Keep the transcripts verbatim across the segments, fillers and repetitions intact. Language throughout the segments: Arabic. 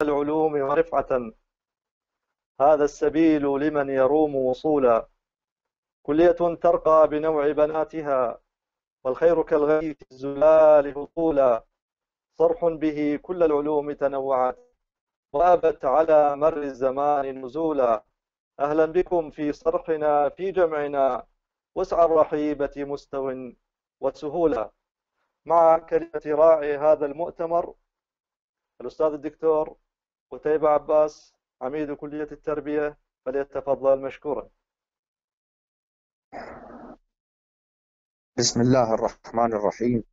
العلوم ورفعة، هذا السبيل لمن يروم وصولا. كلية ترقى بنوع بناتها، والخير كالغيث الزلال هطولا. صرح به كل العلوم تنوعت، وأبت على مر الزمان نزولا. أهلا بكم في صرحنا في جمعنا، وسع الرحيبة مستو وسهولا. مع كلمة راعي هذا المؤتمر الأستاذ الدكتور قتيبة عباس، عميد كلية التربية، فليتفضل مشكورا. بسم الله الرحمن الرحيم.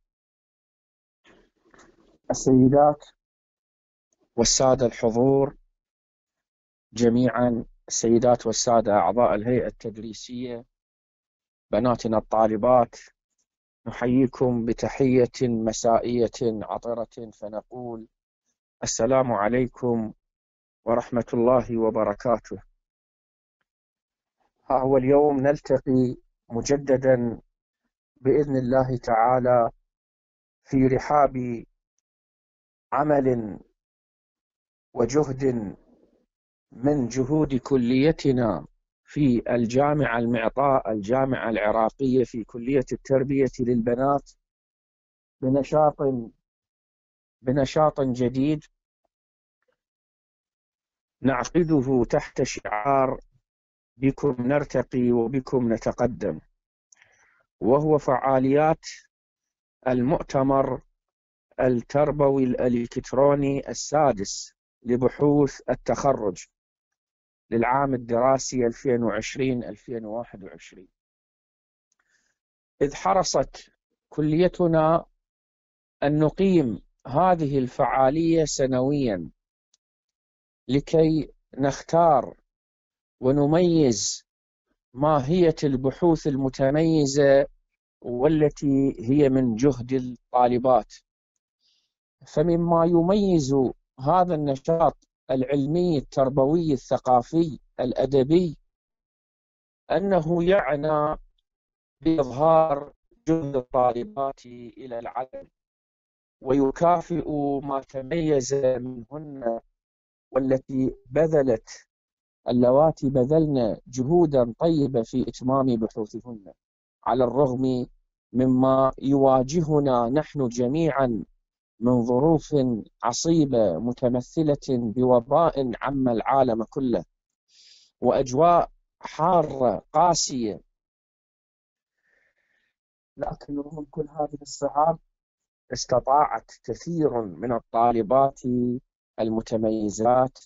السيدات والسادة الحضور جميعا، السيدات والسادة أعضاء الهيئة التدريسية، بناتنا الطالبات، نحييكم بتحية مسائية عطرة، فنقول السلام عليكم ورحمة الله وبركاته. ها هو اليوم نلتقي مجددا بإذن الله تعالى في رحاب عمل وجهد من جهود كليتنا في الجامعة المعطاء، الجامعة العراقية، في كلية التربية للبنات، بنشاط بنشاط جديد نعقده تحت شعار بكم نرتقي وبكم نتقدم، وهو فعاليات المؤتمر التربوي الإلكتروني السادس لبحوث التخرج للعام الدراسي ألفين وعشرين ألفين وواحد وعشرين. إذ حرصت كليتنا أن نقيم هذه الفعالية سنويا لكي نختار ونميز ماهية البحوث المتميزة والتي هي من جهد الطالبات. فمما يميز هذا النشاط العلمي التربوي الثقافي الأدبي أنه يعنى بإظهار جهد الطالبات إلى العلن، ويكافئ ما تميز منهن، والتي بذلت اللواتي بذلن جهودا طيبة في إتمام بحوثهن، على الرغم مما يواجهنا نحن جميعا من ظروف عصيبة متمثلة بوباء عم العالم كله وأجواء حارة قاسية. لكن رغم كل هذه الصعاب استطاعت كثير من الطالبات المتميزات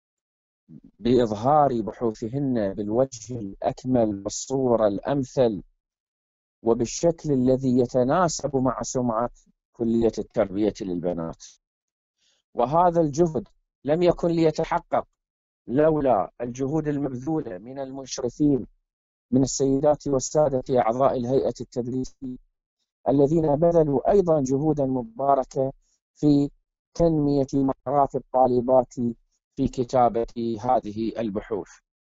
بإظهار بحوثهن بالوجه الأكمل والصورة الأمثل وبالشكل الذي يتناسب مع سمعة كلية التربية للبنات. وهذا الجهد لم يكن ليتحقق لولا الجهود المبذولة من المشرفين، من السيدات والسادة أعضاء الهيئة التدريسية، الذين بذلوا أيضا جهودا مباركة في تنمية مهارات الطالبات في كتابة هذه البحوث.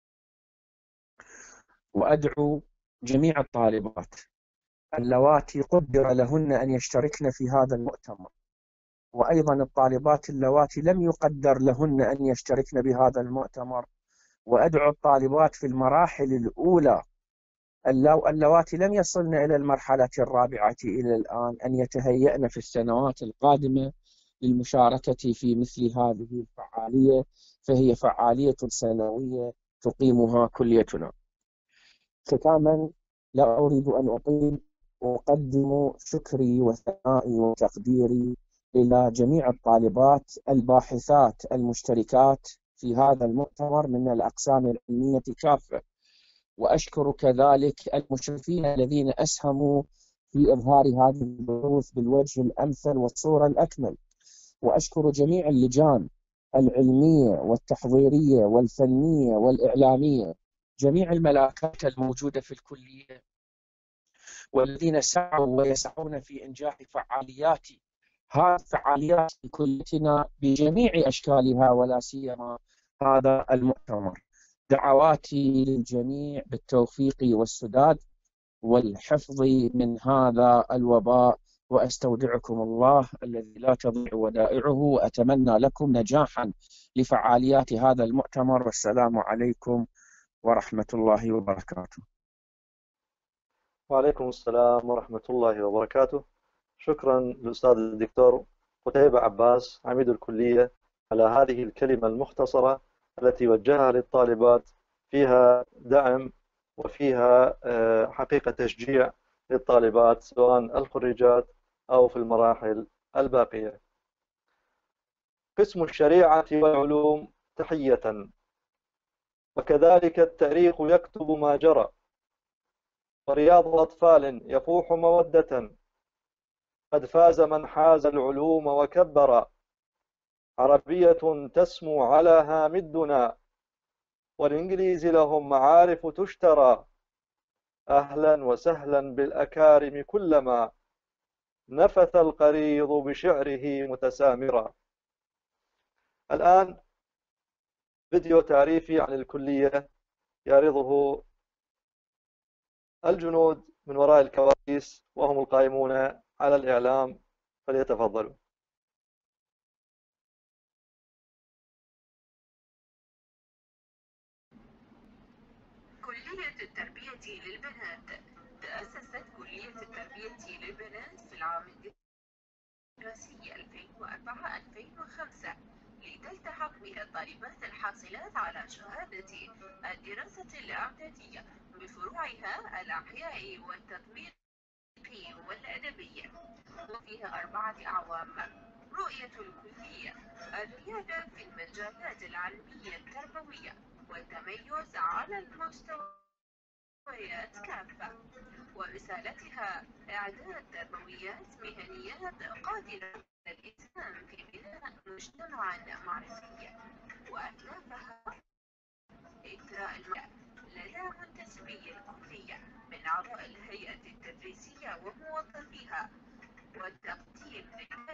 وأدعو جميع الطالبات اللواتي قدر لهن أن يشتركن في هذا المؤتمر، وأيضا الطالبات اللواتي لم يقدر لهن أن يشتركن بهذا المؤتمر، وأدعو الطالبات في المراحل الأولى اللواتي لم يصلن إلى المرحلة الرابعة إلى الآن أن يتهيأن في السنوات القادمة للمشاركة في مثل هذه الفعالية، فهي فعالية سنوية تقيمها كليتنا. ختاما، لا أريد أن أطيل، أقدم شكري وثنائي وتقديري إلى جميع الطالبات الباحثات المشتركات في هذا المؤتمر من الأقسام العلمية كافة، وأشكر كذلك المشرفين الذين أسهموا في إظهار هذه البحوث بالوجه الأمثل والصورة الأكمل، وأشكر جميع اللجان العلمية والتحضيرية والفنية والإعلامية، جميع الملاكات الموجودة في الكلية، والذين سعوا ويسعون في إنجاح فعاليات هذه فعاليات كليتنا بجميع أشكالها، ولا سيما هذا المؤتمر. دعواتي للجميع بالتوفيق والسداد والحفظ من هذا الوباء وأستودعكم الله الذي لا تضيع ودائعه، وأتمنى لكم نجاحا لفعاليات هذا المؤتمر. والسلام عليكم ورحمة الله وبركاته. وعليكم السلام ورحمة الله وبركاته. شكرا للأستاذ الدكتور قتيبة عباس عميد الكلية على هذه الكلمة المختصرة التي وجهها للطالبات، فيها دعم وفيها حقيقة تشجيع للطالبات سواء الخريجات أو في المراحل الباقية. قسم الشريعة والعلوم تحية، وكذلك التاريخ يكتب ما جرى، ورياض أطفال يفوح مودة، قد فاز من حاز العلوم وكبر، عربية تسمو على هامدنا، والإنجليز لهم معارف تشترى، أهلا وسهلا بالأكارم كلما نفث القريض بشعره متسامرا. الآن فيديو تعريفي عن الكلية يعرضه الجنود من وراء الكواليس وهم القائمون على الإعلام، فليتفضلوا. كلية التربية للبنات. تأسست كلية التربية للبنات في العام الدراسي ألفين وأربعة ألفين وخمسة لتلتحق بها الطالبات الحاصلات على شهادة الدراسة الإعدادية بفروعها الأحياء والتطبيقي والأدبي، وفيها أربعة أعوام. رؤية الكلية: الريادة في المجالات العلمية التربوية والتميز على المستويات كافة. ورسالتها: إعداد تربويات مهنيات قادرة على الإسهام في بناء مجتمع معرفي. وأهدافها: إثراء المرأة لدى منتسبي الكلية من أعضاء الهيئة التدريسية وموظفيها، والتقديم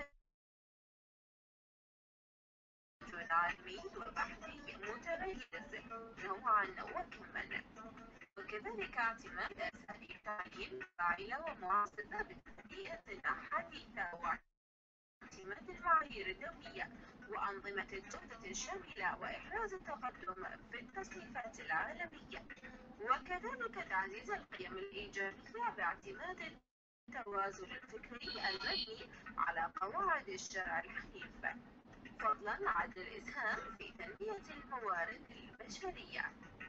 علمي وبحثي متميز نوعا وكما، وكذلك اعتماد أساليب تعليم فاعلة ومعاصرة بطريقة حديثة، واعتماد المعايير الدولية وأنظمة الجودة الشاملة، وإحراز التقدم في التصنيفات العالمية، وكذلك تعزيز القيم الإيجابية باعتماد التوازن الفكري المبني على قواعد الشرع الحنيف، فضلا عن الإسهام في تنمية الموارد البشرية.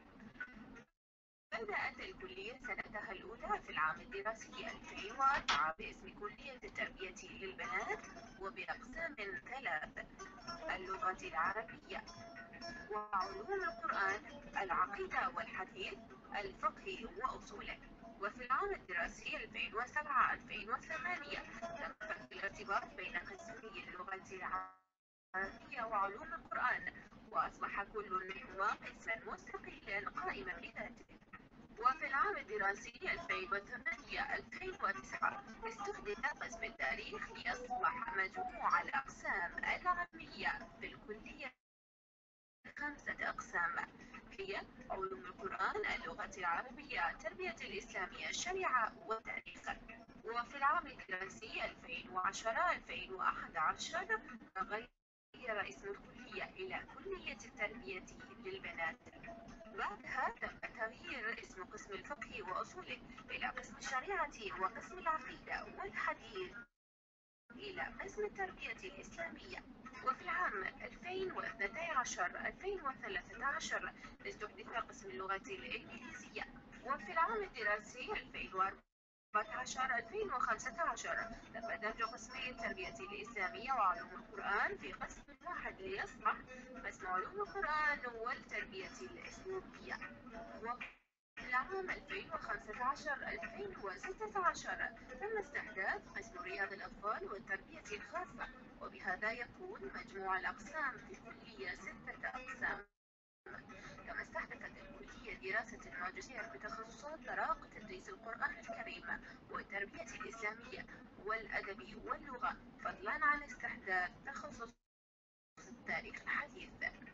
بدأت الكلية سنتها الأولى في العام الدراسي ألفين وأربعة باسم كلية التربية للبنات، وبأقسام ثلاث: اللغة العربية، وعلوم القرآن، العقيدة والحديث، الفقه وأصوله. وفي العام الدراسي ألفين وسبعة ألفين وثمانية تم الارتباط بين قسمي اللغة العربية وعلوم القرآن، وأصبح كل منهما قسما مستقلا قائما بذاته. وفي العام الدراسي ألفين وثمانية ألفين وتسعة استحدث قسم التاريخ ليصبح مجموع الأقسام العلمية في الكلية خمسة أقسام، هي علوم القرآن، اللغة العربية، التربية الإسلامية، الشريعة والتاريخ. وفي العام الدراسي ألفين وعشرة ألفين وأحد عشر غير اسم الكلية إلى كلية التربية للبنات. بعدها تم تغيير اسم قسم الفقه وأصوله إلى قسم الشريعة وقسم العقيدة والحديث إلى قسم التربية الإسلامية. وفي العام ألفين واثني عشر ألفين وثلاثة عشر استحدث قسم اللغة الإنجليزية. وفي العام الدراسي ألفين وأربعة عشر ألفين وخمسة عشر تم دمج قسمي التربية الإسلامية وعلوم القرآن في قسم واحد ليصبح قسم علوم القرآن والتربية الإسلامية. وفي العام ألفين وخمسة عشر ألفين وستة عشر تم استحداث قسم رياض الأطفال والتربية الخاصة، وبهذا يكون مجموع الأقسام في الكلية ستة أقسام. كما استحدثت الكلية دراسة الماجستير بتخصصات طرق تدريس القرآن الكريم والتربية الإسلامية والأدب واللغة، فضلا عن استحداث تخصص التاريخ الحديث.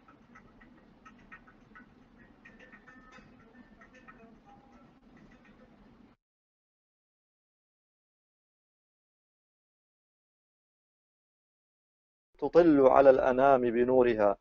تطل على الأنام بنورها،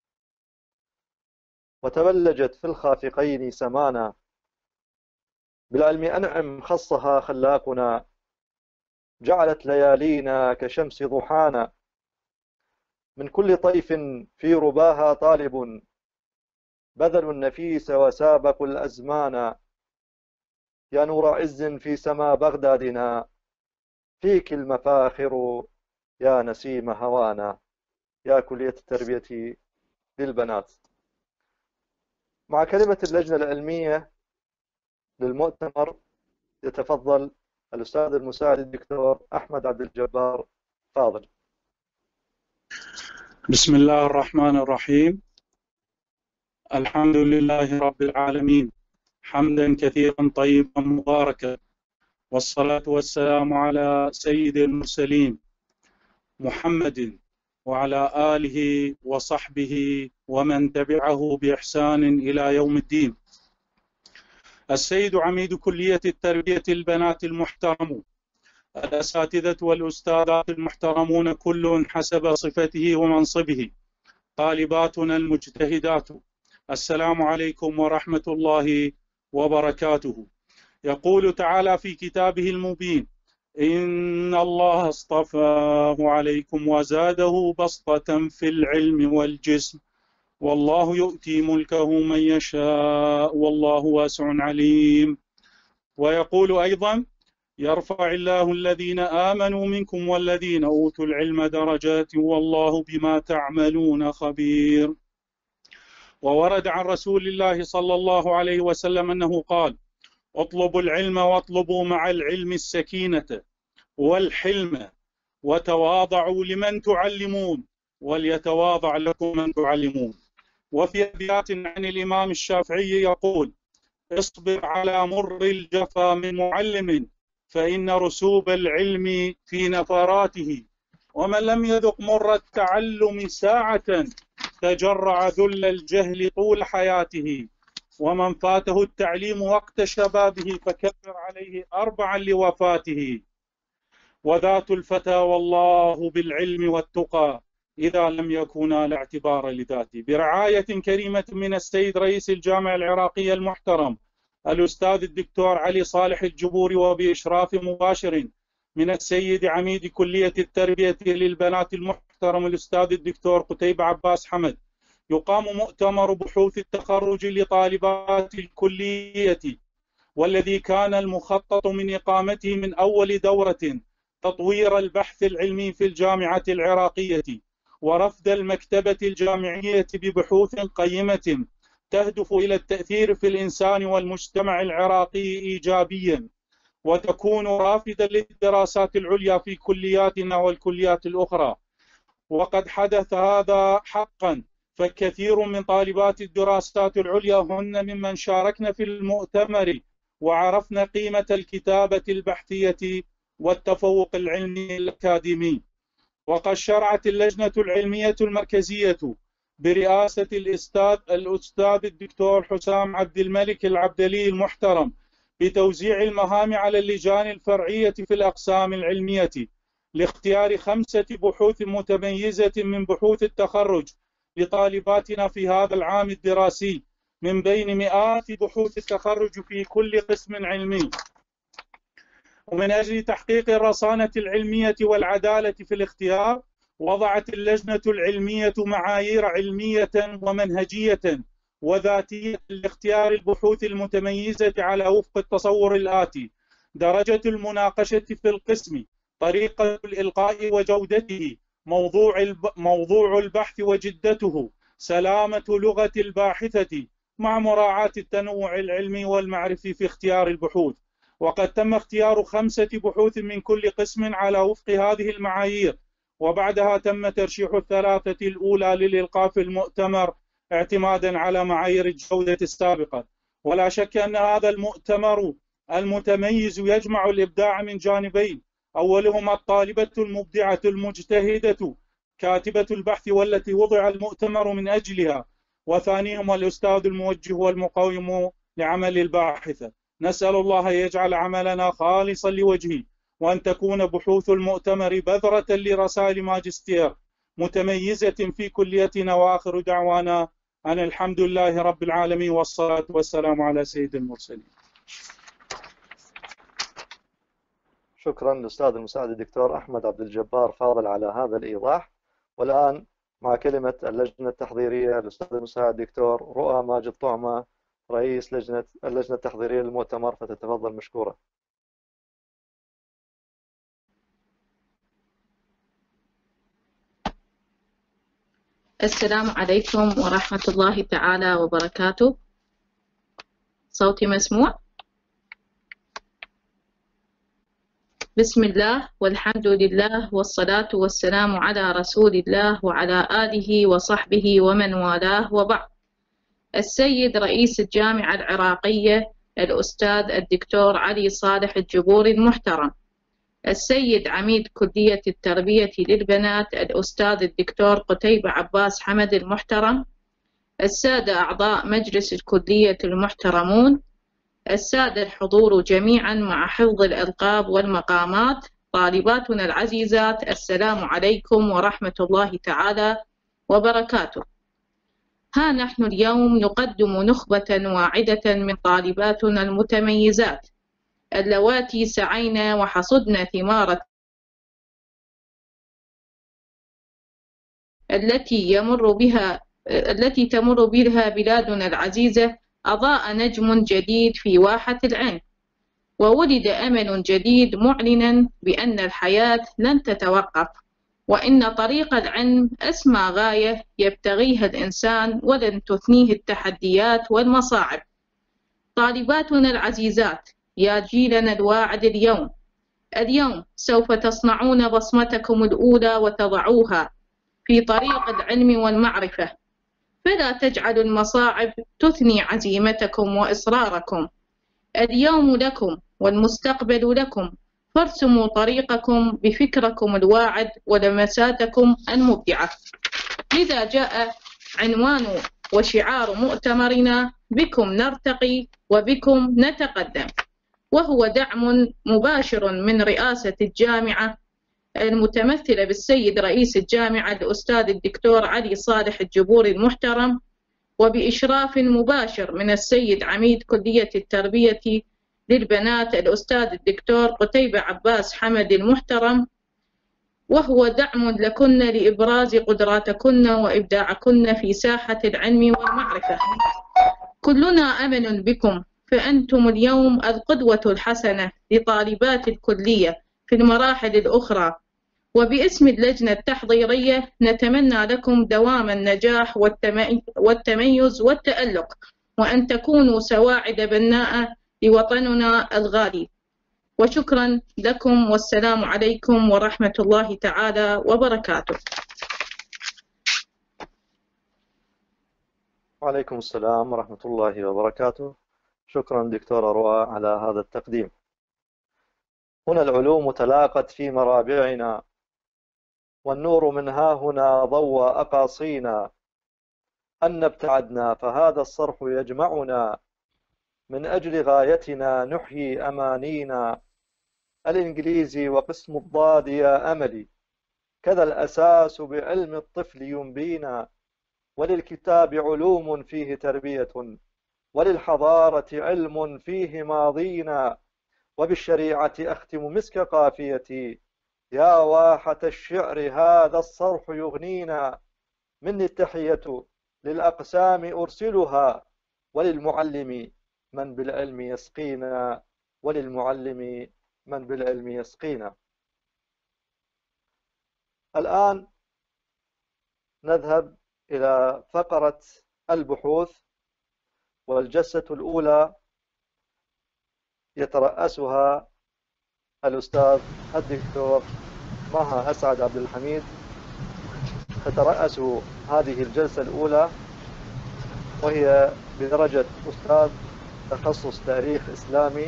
وتبلجت في الخافقين سمانا. بالعلم أنعم خصها خلاقنا، جعلت ليالينا كشمس ضحانا. من كل طيف في رباها طالب، بذلوا النفيس وسابقوا الأزمان. يا نور عز في سما بغدادنا، فيك المفاخر يا نسيم هوانا. يا كلية التربية للبنات. مع كلمة اللجنة العلمية للمؤتمر يتفضل الأستاذ المساعد الدكتور أحمد عبد الجبار. فاضل. بسم الله الرحمن الرحيم. الحمد لله رب العالمين، حمدا كثيرا طيبا مباركا، والصلاة والسلام على سيد المرسلين محمد وعلى آله وصحبه ومن تبعه بإحسان إلى يوم الدين. السيد عميد كلية التربية البنات المحترم، الأساتذة والأستاذات المحترمون كل حسب صفته ومنصبه، طالباتنا المجتهدات، السلام عليكم ورحمة الله وبركاته. يقول تعالى في كتابه المبين: إن الله اصطفاه عليكم وزاده بسطة في العلم والجسم، والله يؤتي ملكه من يشاء والله واسع عليم. ويقول أيضا: يرفع الله الذين آمنوا منكم والذين أوتوا العلم درجات والله بما تعملون خبير. وورد عن رسول الله صلى الله عليه وسلم أنه قال: اطلبوا العلم واطلبوا مع العلم السكينة والحلم، وتواضعوا لمن تعلمون وليتواضع لكم من تعلمون. وفي أبيات عن الإمام الشافعي يقول: اصبر على مر الجفا من معلم، فإن رسوب العلم في نفراته، ومن لم يذق مر التعلم ساعة تجرع ذل الجهل طول حياته، ومن فاته التعليم وقت شبابه فكبر عليه أربعا لوفاته. وذات الفتى والله بالعلم والتقى إذا لم يكونا لا اعتبار لذاته. برعاية كريمة من السيد رئيس الجامعة العراقية المحترم الأستاذ الدكتور علي صالح الجبوري، وبإشراف مباشر من السيد عميد كلية التربية للبنات المحترم الأستاذ الدكتور قتيبة عباس حمد، يقام مؤتمر بحوث التخرج لطالبات الكلية، والذي كان المخطط من إقامته من أول دورة تطوير البحث العلمي في الجامعة العراقية، ورفد المكتبة الجامعية ببحوث قيمة تهدف إلى التأثير في الإنسان والمجتمع العراقي إيجابيا، وتكون رافدا للدراسات العليا في كلياتنا والكليات الأخرى. وقد حدث هذا حقا، فكثير من طالبات الدراسات العليا هن ممن شاركن في المؤتمر وعرفن قيمة الكتابة البحثية والتفوق العلمي الأكاديمي. وقد شرعت اللجنة العلمية المركزية برئاسة الأستاذ الأستاذ الدكتور حسام عبد الملك العبدلي المحترم بتوزيع المهام على اللجان الفرعية في الأقسام العلمية لاختيار خمسة بحوث متميزة من بحوث التخرج لطالباتنا في هذا العام الدراسي من بين مئات بحوث التخرج في كل قسم علمي. ومن أجل تحقيق الرصانة العلمية والعدالة في الاختيار، وضعت اللجنة العلمية معايير علمية ومنهجية وذاتية لاختيار البحوث المتميزة على وفق التصور الآتي: درجة المناقشة في القسم، طريقة الإلقاء وجودته، موضوع الب... موضوع البحث وجدته، سلامة لغة الباحثة، مع مراعاة التنوع العلمي والمعرفي في اختيار البحوث. وقد تم اختيار خمسة بحوث من كل قسم على وفق هذه المعايير، وبعدها تم ترشيح الثلاثة الأولى للإلقاء في المؤتمر اعتمادا على معايير الجودة السابقة. ولا شك أن هذا المؤتمر المتميز يجمع الإبداع من جانبين: أولهما الطالبة المبدعة المجتهدة كاتبة البحث والتي وضع المؤتمر من أجلها، وثانيهما الأستاذ الموجه والمقوم لعمل الباحثة. نسأل الله أن يجعل عملنا خالصا لوجهه، وأن تكون بحوث المؤتمر بذرة لرسائل ماجستير متميزة في كليتنا، وآخر دعوانا أن الحمد لله رب العالمين والصلاة والسلام على سيد المرسلين. شكرا للأستاذ المساعد الدكتور أحمد عبد الجبار فاضل على هذا الإيضاح. والآن مع كلمة اللجنة التحضيرية الأستاذ المساعد الدكتور رؤى ماجد طعمة رئيس لجنة اللجنة التحضيرية للمؤتمر، فتتفضل مشكورة. السلام عليكم ورحمة الله تعالى وبركاته. صوتي مسموع؟ بسم الله والحمد لله والصلاة والسلام على رسول الله وعلى آله وصحبه ومن والاه، وبعد. السيد رئيس الجامعة العراقية الأستاذ الدكتور علي صالح الجبوري المحترم، السيد عميد كلية التربية للبنات الأستاذ الدكتور قتيبة عباس حمد المحترم، السادة أعضاء مجلس الكلية المحترمون، السادة الحضور جميعا مع حفظ الألقاب والمقامات، طالباتنا العزيزات، السلام عليكم ورحمة الله تعالى وبركاته. ها نحن اليوم نقدم نخبة واعدة من طالباتنا المتميزات اللواتي سعينا وحصدنا ثمار التي يمر بها التي تمر بها بلادنا العزيزة. أضاء نجم جديد في واحة العلم، وولد أمل جديد معلنا بأن الحياة لن تتوقف، وإن طريق العلم أسمى غاية يبتغيها الإنسان ولن تثنيه التحديات والمصاعب. طالباتنا العزيزات، يا جيلنا الواعد، اليوم اليوم سوف تصنعون بصمتكم الأولى وتضعوها في طريق العلم والمعرفة، فلا تجعلوا المصاعب تثني عزيمتكم وإصراركم. اليوم لكم والمستقبل لكم، فارسموا طريقكم بفكركم الواعد ولمساتكم المبدعة. لذا جاء عنوان وشعار مؤتمرنا: بكم نرتقي وبكم نتقدم، وهو دعم مباشر من رئاسة الجامعة المتمثلة بالسيد رئيس الجامعة الأستاذ الدكتور علي صالح الجبوري المحترم، وبإشراف مباشر من السيد عميد كلية التربية للبنات الأستاذ الدكتور قتيبة عباس حمد المحترم، وهو دعم لكن لإبراز قدراتكن وإبداعكن في ساحة العلم والمعرفة. كلنا أمل بكم، فأنتم اليوم القدوة الحسنة لطالبات الكلية في المراحل الأخرى، وباسم اللجنة التحضيرية نتمنى لكم دوام النجاح والتميز والتألق، وأن تكونوا سواعد بناءة لوطننا الغالي. وشكرا لكم، والسلام عليكم ورحمة الله تعالى وبركاته. وعليكم السلام ورحمة الله وبركاته. شكرا دكتورة رؤى على هذا التقديم. هنا العلوم تلاقت في مرابعنا، والنور من ها هنا ضوى أقاصينا. أن ابتعدنا فهذا الصرح يجمعنا، من أجل غايتنا نحيي أمانينا. الإنجليزي وقسم الضاد يا أملي، كذا الأساس بعلم الطفل ينبينا. وللكتاب علوم فيه تربية، وللحضارة علم فيه ماضينا. وبالشريعة أختم مسك قافيتي، يا واحة الشعر هذا الصرح يغنينا. مني التحية للأقسام أرسلها، وللمعلم من بالعلم يسقينا. وللمعلم من بالعلم يسقينا. الآن نذهب إلى فقرة البحوث، والجلسة الأولى يترأسها الأستاذ الدكتور مها أسعد عبد الحميد. تترأس هذه الجلسة الأولى وهي بدرجة أستاذ تخصص تاريخ إسلامي،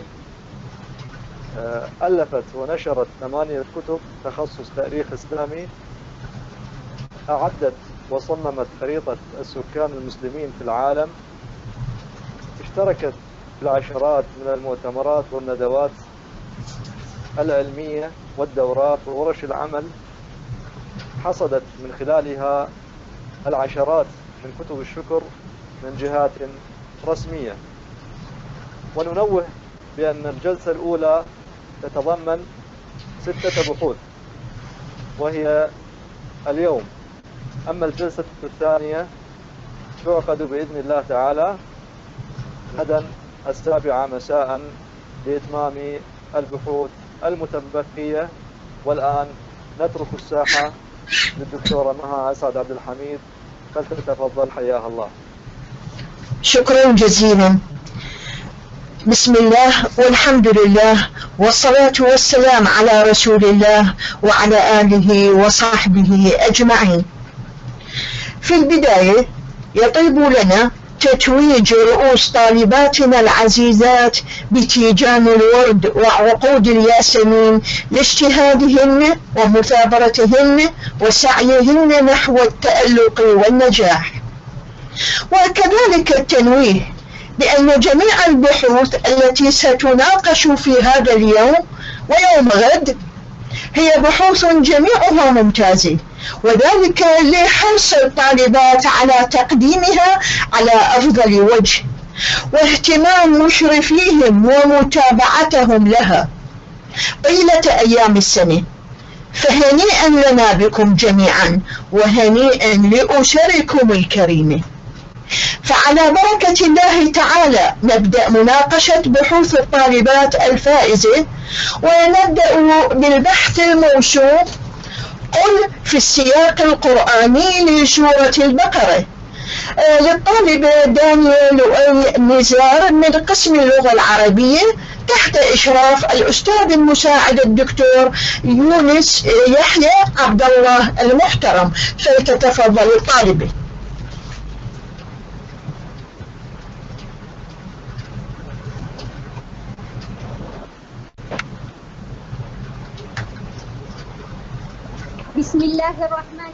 ألفت ونشرت ثمانية كتب تخصص تاريخ إسلامي، أعدت وصممت خريطة السكان المسلمين في العالم، اشتركت في العشرات من المؤتمرات والندوات العلمية والدورات وورش العمل حصدت من خلالها العشرات من كتب الشكر من جهات رسمية. وننوه بأن الجلسة الأولى تتضمن ستة بحوث وهي اليوم، أما الجلسة الثانية تعقد بإذن الله تعالى غدا السابعة مساء لإتمام البحوث المتبقية. والآن نترك الساحة للدكتورة مها أسعد عبد الحميد، فلتتفضل حياها الله. شكرا جزيلا. بسم الله والحمد لله والصلاة والسلام على رسول الله وعلى آله وصحبه أجمعين. في البداية يطيب لنا تتويج رؤوس طالباتنا العزيزات بتيجان الورد وعقود الياسمين لاجتهادهن ومثابرتهن وسعيهن نحو التألق والنجاح. وكذلك التنويه بأن جميع البحوث التي ستناقش في هذا اليوم ويوم غد هي بحوث جميعها ممتازة، وذلك لحرص الطالبات على تقديمها على أفضل وجه واهتمام مشرفيهم ومتابعتهم لها طيلة أيام السنة. فهنيئا لنا بكم جميعا وهنيئا لأسركم الكريمة. فعلى بركة الله تعالى نبدأ مناقشة بحوث الطالبات الفائزة، ونبدأ بالبحث الموسوم قل في السياق القرآني لسورة البقرة للطالبة دانيال نزار من قسم اللغة العربية تحت إشراف الأستاذ المساعد الدكتور يونس يحيى عبد الله المحترم. فلتتفضل الطالبة. بسم الله الرحمن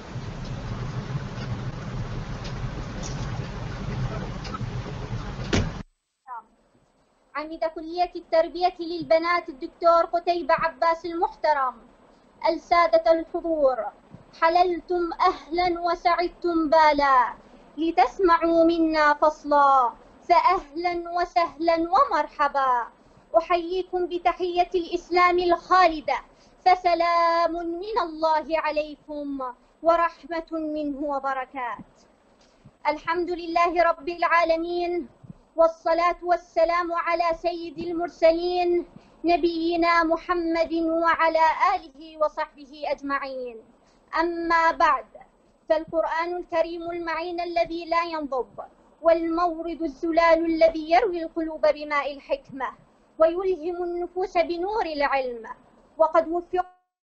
عميد كلية التربية للبنات الدكتور قتيبة عباس المحترم، السادة الحضور، حللتم أهلا وسعدتم بالا لتسمعوا منا فصلا، فأهلا وسهلا ومرحبا. أحييكم بتحية الإسلام الخالدة، فسلام من الله عليكم ورحمة منه وبركات. الحمد لله رب العالمين، والصلاة والسلام على سيد المرسلين نبينا محمد وعلى آله وصحبه أجمعين. أما بعد، فالقرآن الكريم المعين الذي لا ينضب، والمورد الزلال الذي يروي القلوب بماء الحكمة ويلهم النفوس بنور العلم، وقد وفق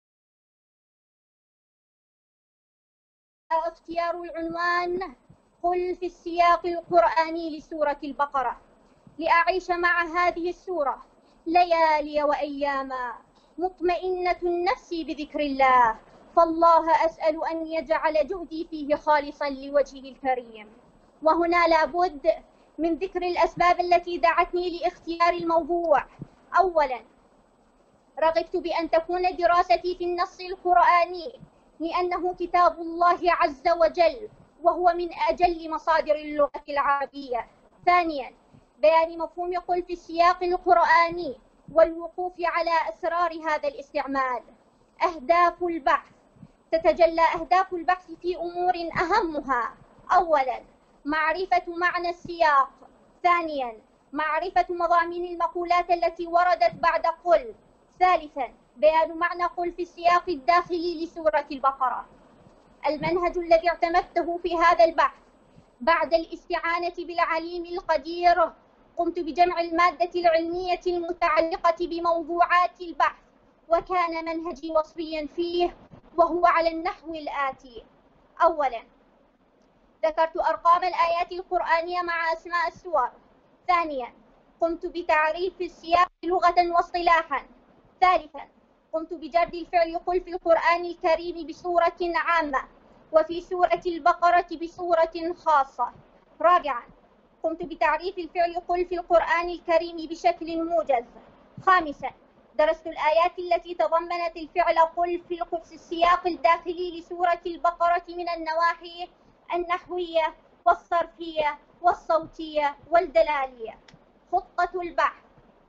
اختيار العنوان قل في السياق القرآني لسورة البقرة، لأعيش مع هذه السورة ليالي وأياما مطمئنة النفس بذكر الله، فالله أسأل أن يجعل جهدي فيه خالصا لوجهه الكريم. وهنا لابد من ذكر الأسباب التي دعتني لاختيار الموضوع. أولا، رغبت بأن تكون دراستي في النص القرآني لأنه كتاب الله عز وجل، وهو من أجل مصادر اللغة العربية. ثانيا، بيان مفهوم قل في السياق القرآني والوقوف على أسرار هذا الاستعمال. أهداف البحث، تتجلى أهداف البحث في أمور أهمها: أولا، معرفة معنى السياق. ثانيا، معرفة مضامين المقولات التي وردت بعد قل. ثالثا، بيان معنى قل في السياق الداخلي لسورة البقرة. المنهج الذي اعتمدته في هذا البحث بعد الاستعانة بالعليم القدير، قمت بجمع المادة العلمية المتعلقة بموضوعات البحث، وكان منهجي وصفيا فيه، وهو على النحو الآتي: أولا، ذكرت أرقام الآيات القرآنية مع أسماء السور. ثانيا، قمت بتعريف السياق لغة واصطلاحا. ثالثا، قمت بجرد الفعل قل في القرآن الكريم بصورة عامة، وفي سورة البقرة بصورة خاصة. رابعا، قمت بتعريف الفعل قل في القرآن الكريم بشكل موجز. خامسا، درست الآيات التي تضمنت الفعل قل في السياق الداخلي لسورة البقرة من النواحي النحوية والصرفية والصوتية والدلالية. خطة البحث: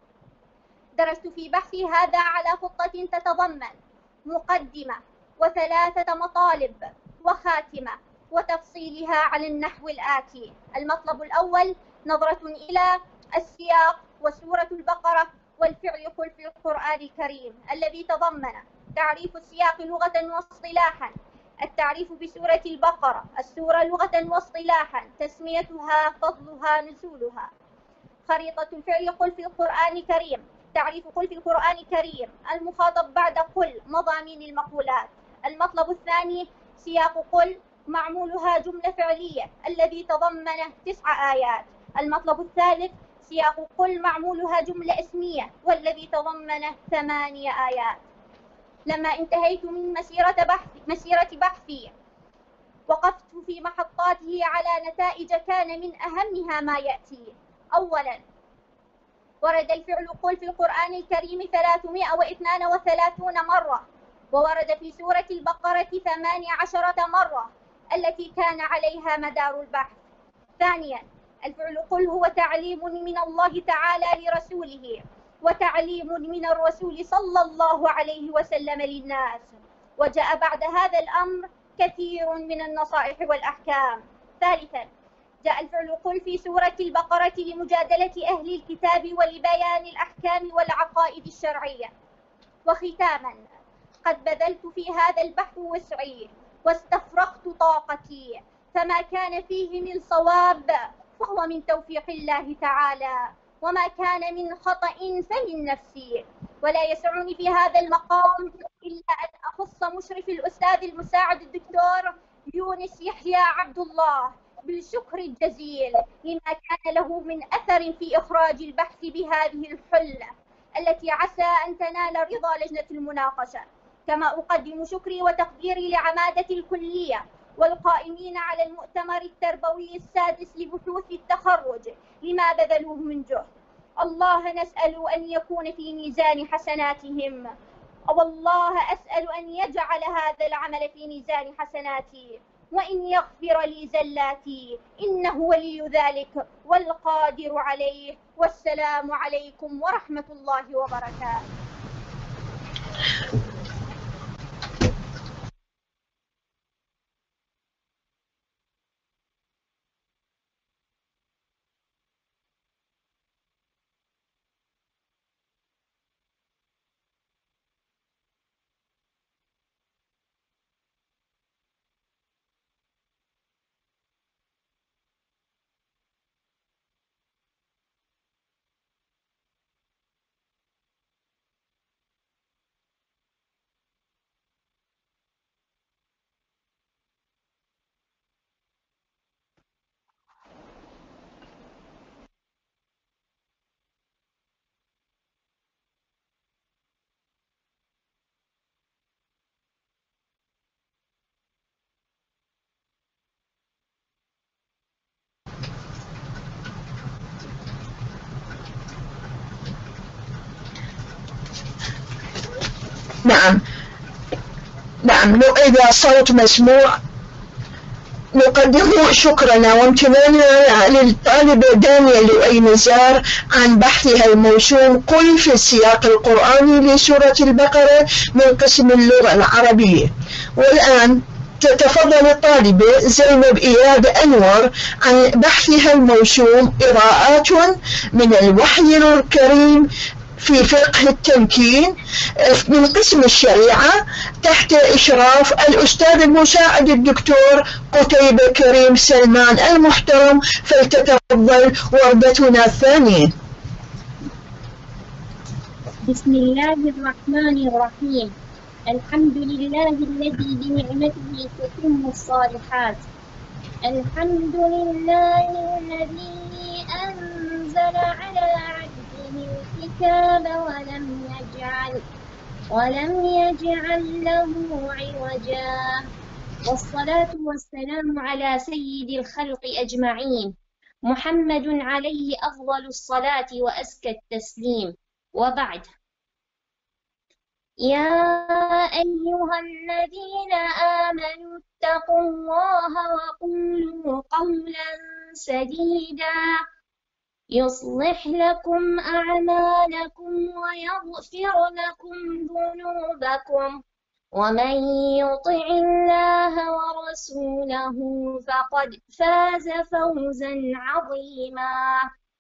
درست في بحثي هذا على خطة تتضمن مقدمة وثلاثة مطالب وخاتمة وتفصيلها على النحو الآتي. المطلب الأول نظرة إلى السياق وسورة البقرة والفعل قل في القرآن الكريم الذي تضمن تعريف السياق لغة واصطلاحا، التعريف بسورة البقرة، السورة لغة واصطلاحا، تسميتها، فضلها، نزولها. خريطة الفعل قل في القرآن الكريم، تعريف قل في القرآن الكريم، المخاطب بعد قل، مضامين المقولات. المطلب الثاني سياق قل، معمولها جملة فعلية الذي تضمن تسع آيات. المطلب الثالث سياق قل، معمولها جملة اسمية والذي تضمن ثمانية آيات. لما انتهيت من مسيرة بحثي مسيرة بحثي وقفت في محطاته على نتائج كان من أهمها ما يأتي. أولا، ورد الفعل قل في القرآن الكريم ثلاثمائة واثنين وثلاثين مرة، وورد في سورة البقرة ثمانية عشرة مرة التي كان عليها مدار البحث. ثانيا، الفعل قل هو تعليم من الله تعالى لرسوله وتعليم من الرسول صلى الله عليه وسلم للناس، وجاء بعد هذا الأمر كثير من النصائح والأحكام. ثالثا، جاء الفعل قل في سورة البقرة لمجادلة أهل الكتاب ولبيان الأحكام والعقائد الشرعية. وختاما، قد بذلت في هذا البحث وسعي واستفرغت طاقتي، فما كان فيه من صواب فهو من توفيق الله تعالى، وما كان من خطأ فمن نفسي. ولا يسعني في هذا المقام إلا أن أخص مشرف الأستاذ المساعد الدكتور يونس يحيى عبد الله بالشكر الجزيل لما كان له من أثر في إخراج البحث بهذه الحلة التي عسى أن تنال رضا لجنة المناقشة. كما أقدم شكري وتقديري لعمادة الكلية والقائمين على المؤتمر التربوي السادس لبحوث التخرج لما بذلوه من جهد. الله نسأل أن يكون في ميزان حسناتهم، والله أسأل أن يجعل هذا العمل في ميزان حسناتي، وإن يغفر لي زلاتي إنه ولي ذلك والقادر عليه. والسلام عليكم ورحمة الله وبركاته. نعم نعم إذا صوت مسموع نقدم شكرنا وامتناننا للطالبة دانيا لؤي نزار عن بحثها الموسوم قل في السياق القرآني لسورة البقرة من قسم اللغة العربية. والآن تتفضل الطالبة زينب إياد أنور عن بحثها الموسوم قراءات من الوحي الكريم في فقه التمكين من قسم الشريعة تحت إشراف الأستاذ المساعد الدكتور قتيبة كريم سلمان المحترم، فلتتفضل وردتنا الثانية. بسم الله الرحمن الرحيم. الحمد لله الذي بنعمته تتم الصالحات. الحمد لله الذي أنزل على عبده الكتاب ولم يجعل ولم يجعل له عوجا. والصلاة والسلام على سيد الخلق أجمعين محمد عليه أفضل الصلاة وأزكى التسليم، وبعد. يا أيها الذين آمنوا اتقوا الله وقولوا قولا سديدا يصلح لكم أعمالكم ويغفر لكم ذنوبكم ومن يطع الله ورسوله فقد فاز فوزا عظيما.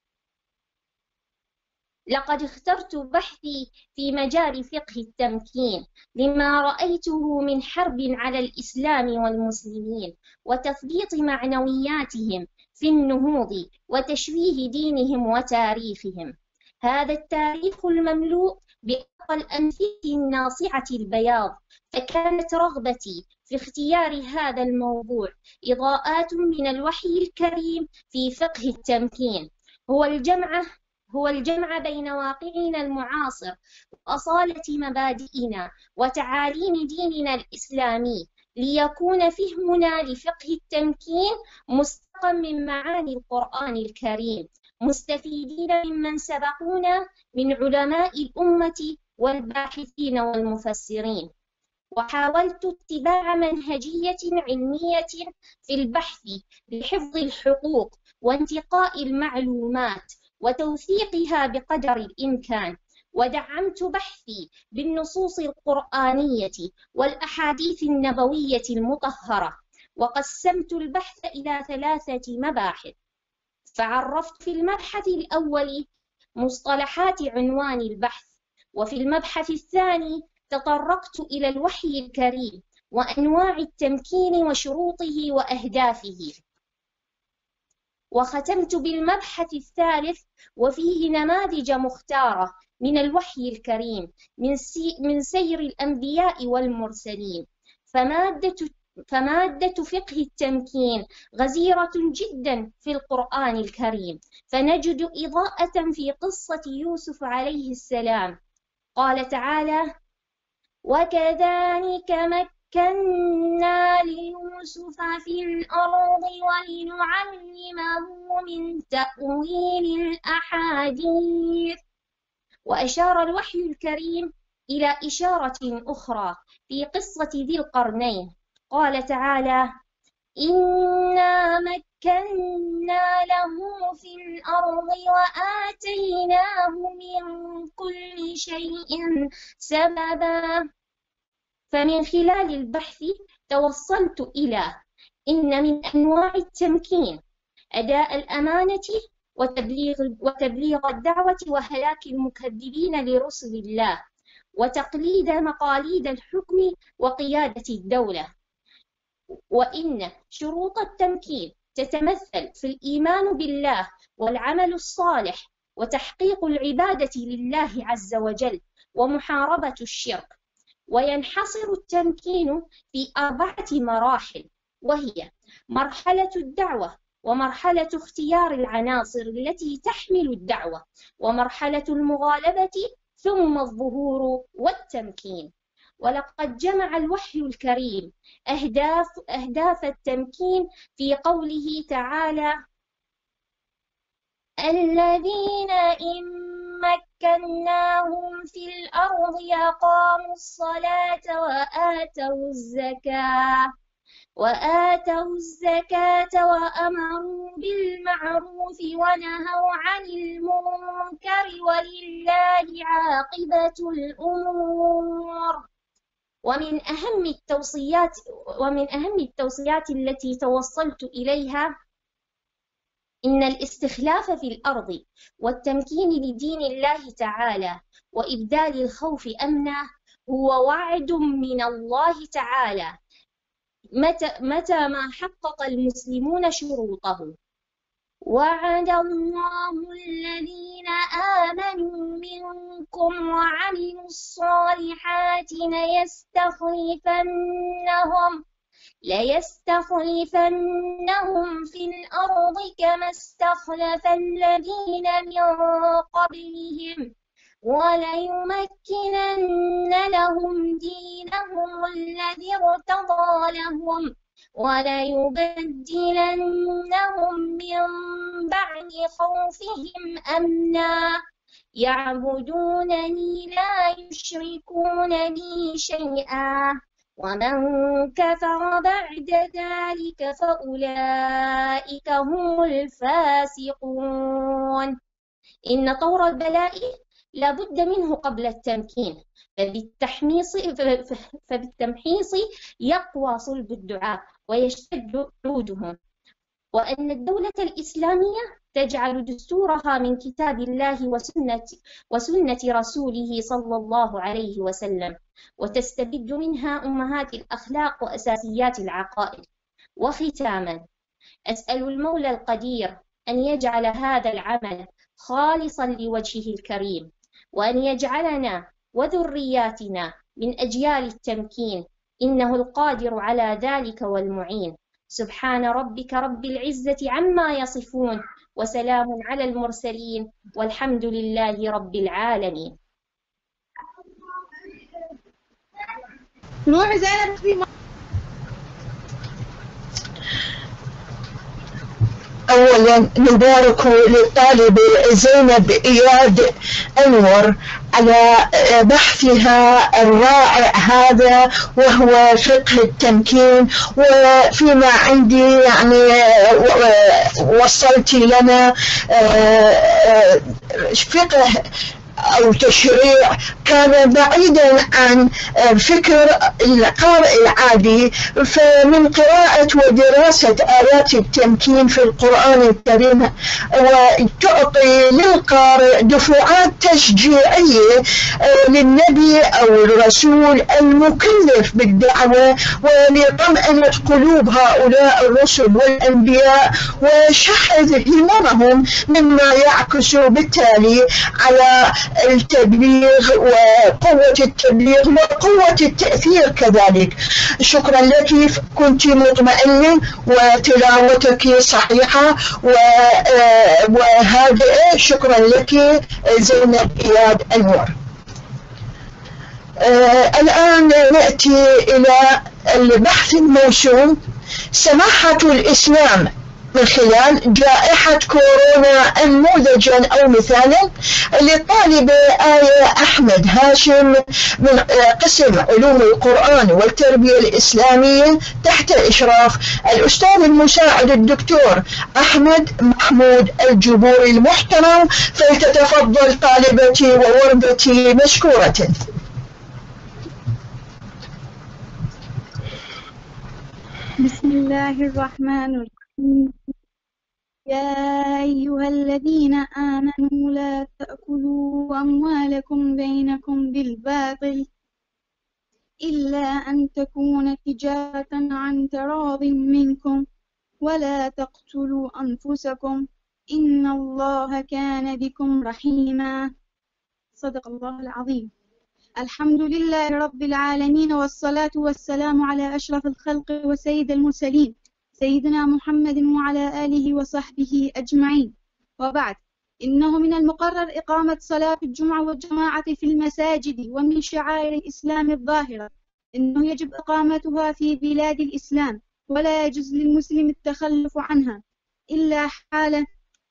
لقد اخترت بحثي في مجال فقه التمكين لما رأيته من حرب على الإسلام والمسلمين وتثبيط معنوياتهم في النهوض وتشويه دينهم وتاريخهم. هذا التاريخ المملوء بأقل الأمثلة الناصعة البياض، فكانت رغبتي في اختيار هذا الموضوع إضاءات من الوحي الكريم في فقه التمكين هو الجمع هو الجمع بين واقعنا المعاصر وأصالة مبادئنا وتعاليم ديننا الإسلامي ليكون فهمنا لفقه التمكين مستقا من معاني القرآن الكريم، مستفيدين ممن سبقونا من علماء الأمة والباحثين والمفسرين. وحاولت اتباع منهجية علمية في البحث لحفظ الحقوق وانتقاء المعلومات وتوثيقها بقدر الإمكان، ودعمت بحثي بالنصوص القرآنية والأحاديث النبوية المطهرة، وقسمت البحث إلى ثلاثة مباحث. فعرفت في المبحث الأول مصطلحات عنوان البحث، وفي المبحث الثاني تطرقت إلى الوحي الكريم وأنواع التمكين وشروطه وأهدافه، وختمت بالمبحث الثالث وفيه نماذج مختارة من الوحي الكريم من, سي من سير الأنبياء والمرسلين. فمادة, فمادة فقه التمكين غزيرة جدا في القرآن الكريم، فنجد إضاءة في قصة يوسف عليه السلام. قال تعالى: وكذلك مكنا ليوسف في الأرض ولنعلمه من تأويل الأحاديث. وأشار الوحي الكريم إلى إشارة أخرى في قصة ذي القرنين. قال تعالى: إنا مكنا له في الأرض وآتيناه من كل شيء سببا. فمن خلال البحث توصلت إلى إن من أنواع التمكين أداء الأمانة وتبليغ, وتبليغ الدعوة وهلاك المكذبين لرسل الله، وتقليد مقاليد الحكم وقيادة الدولة. وإن شروط التمكين تتمثل في الإيمان بالله والعمل الصالح وتحقيق العبادة لله عز وجل ومحاربة الشرك. وينحصر التمكين في أربعة مراحل، وهي مرحلة الدعوة، ومرحلة اختيار العناصر التي تحمل الدعوة، ومرحلة المغالبة، ثم الظهور والتمكين. ولقد جمع الوحي الكريم أهداف, أهداف التمكين في قوله تعالى: الذين إن مكناهم في الأرض أقاموا الصلاة وآتوا الزكاة وآتوا الزكاة وأمروا بالمعروف ونهوا عن المنكر ولله عاقبة الأمور. ومن أهم التوصيات ومن أهم التوصيات التي توصلت إليها إن الاستخلاف في الأرض والتمكين لدين الله تعالى وإبدال الخوف أمنا هو وعد من الله تعالى متى, متى ما حقق المسلمون شروطه. وعد الله الذين آمنوا منكم وعملوا الصالحات ليستخلفنهم ليستخلفنهم في الأرض كما استخلف الذين من قبلهم وليمكنن لهم دينهم الذي ارتضى لهم وليبدلنهم من بعد خوفهم أمنا يعبدونني لا يشركون بي شيئا ومن كفر بعد ذلك فأولئك هم الفاسقون. إن طور البلاء لا بد منه قبل التمكين، فبالتحميص فبالتمحيص يقوى صلب الدعاء ويشتد عودهم. وأن الدولة الإسلامية تجعل دستورها من كتاب الله وسنة, وسنة رسوله صلى الله عليه وسلم، وتستبد منها أمهات الأخلاق وأساسيات العقائد. وختاما، أسأل المولى القدير أن يجعل هذا العمل خالصا لوجهه الكريم، وأن يجعلنا وذرياتنا من أجيال التمكين، إنه القادر على ذلك والمعين. سبحان ربك رب العزة عما يصفون، وسلام على المرسلين، والحمد لله رب العالمين. نوع زينب. أولا نبارك للطالبة زينب إياد أنور على بحثها الرائع هذا وهو فقه التمكين، وفيما عندي يعني وصلت لنا فقه أو تشريع كان بعيدا عن فكر القارئ العادي، فمن قراءة ودراسة آيات التمكين في القرآن الكريم وتعطي للقارئ دفعات تشجيعية للنبي أو الرسول المكلف بالدعوة ولطمأنة قلوب هؤلاء الرسل والأنبياء وشحذ هممهم، مما يعكس بالتالي على التبليغ وقوة التبليغ وقوة التأثير كذلك. شكرا لك، كنت مطمئنة وتلاوتك صحيحة وهادئة. شكرا لك زينب إياد أنور. الآن نأتي إلى البحث الموسوم سماحة الإسلام من خلال جائحة كورونا نموذجا أو مثالا، للطالبة آية أحمد هاشم من قسم علوم القرآن والتربية الإسلامية تحت إشراف الأستاذ المساعد الدكتور أحمد محمود الجبوري المحترم، فلتتفضل طالبتي ووردتي مشكورة. بسم الله الرحمن الرحيم. يا أيها الذين آمنوا لا تأكلوا أموالكم بينكم بالباطل إلا أن تكون تجارة عن تراض منكم ولا تقتلوا أنفسكم إن الله كان بكم رحيما. صدق الله العظيم. الحمد لله رب العالمين، والصلاة والسلام على أشرف الخلق وسيد المرسلين سيدنا محمد وعلى آله وصحبه أجمعين، وبعد. إنه من المقرر إقامة صلاة الجمعة والجماعة في المساجد ومن شعائر الإسلام الظاهرة، إنه يجب إقامتها في بلاد الإسلام، ولا يجوز للمسلم التخلف عنها إلا حال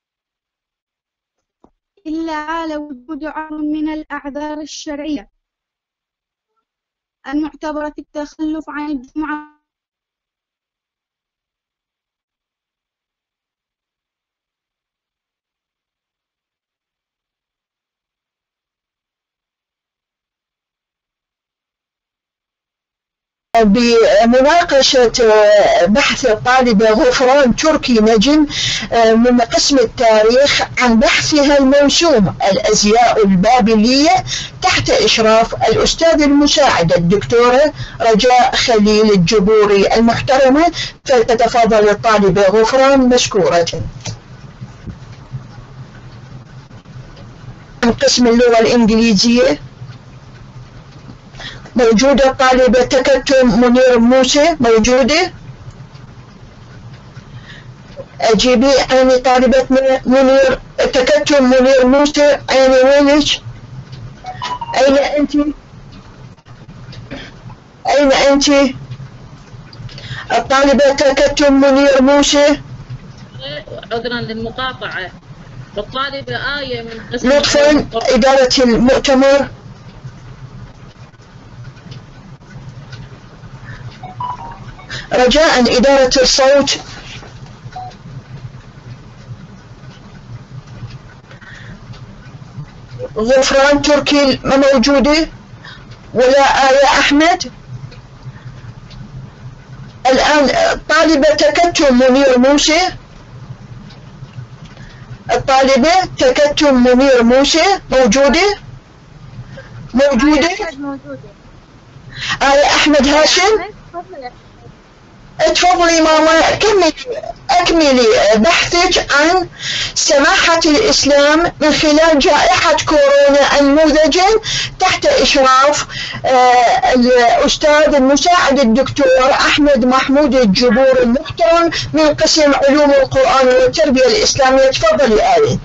إلا على وجود عرض من الأعذار الشرعية المعتبرة في التخلف عن الجمعة بمناقشة بحث الطالبة غفران تركي نجم من قسم التاريخ عن بحثها الموسوم الأزياء البابلية تحت إشراف الأستاذ المساعد الدكتورة رجاء خليل الجبوري المحترمة، فلتتفضل الطالبة غفران مشكورة. عن قسم اللغة الإنجليزية موجودة الطالبة تكتم منير موسى، موجودة؟ أجيبي عيني طالبة منير تكتم منير موسى، عيني وينك؟ أين أنت؟ أين أنت؟ الطالبة تكتم منير موسى. عذرا للمقاطعة. والطالبة آية من قسم لطفا إدارة المؤتمر. رجاء إدارة الصوت. غفران تركي ما موجودة، ولا آية أحمد. الآن طالبة تكتم منير موسى. الطالبة تكتم منير موسى موجودة؟ موجودة؟ آية أحمد هاشم. تفضلي ماما، كملي أكملي بحثك عن سماحة الإسلام من خلال جائحة كورونا النموذجا تحت إشراف الأستاذ المساعد الدكتور أحمد محمود الجبور المحترم من قسم علوم القرآن والتربية الإسلامية. تفضلي آية.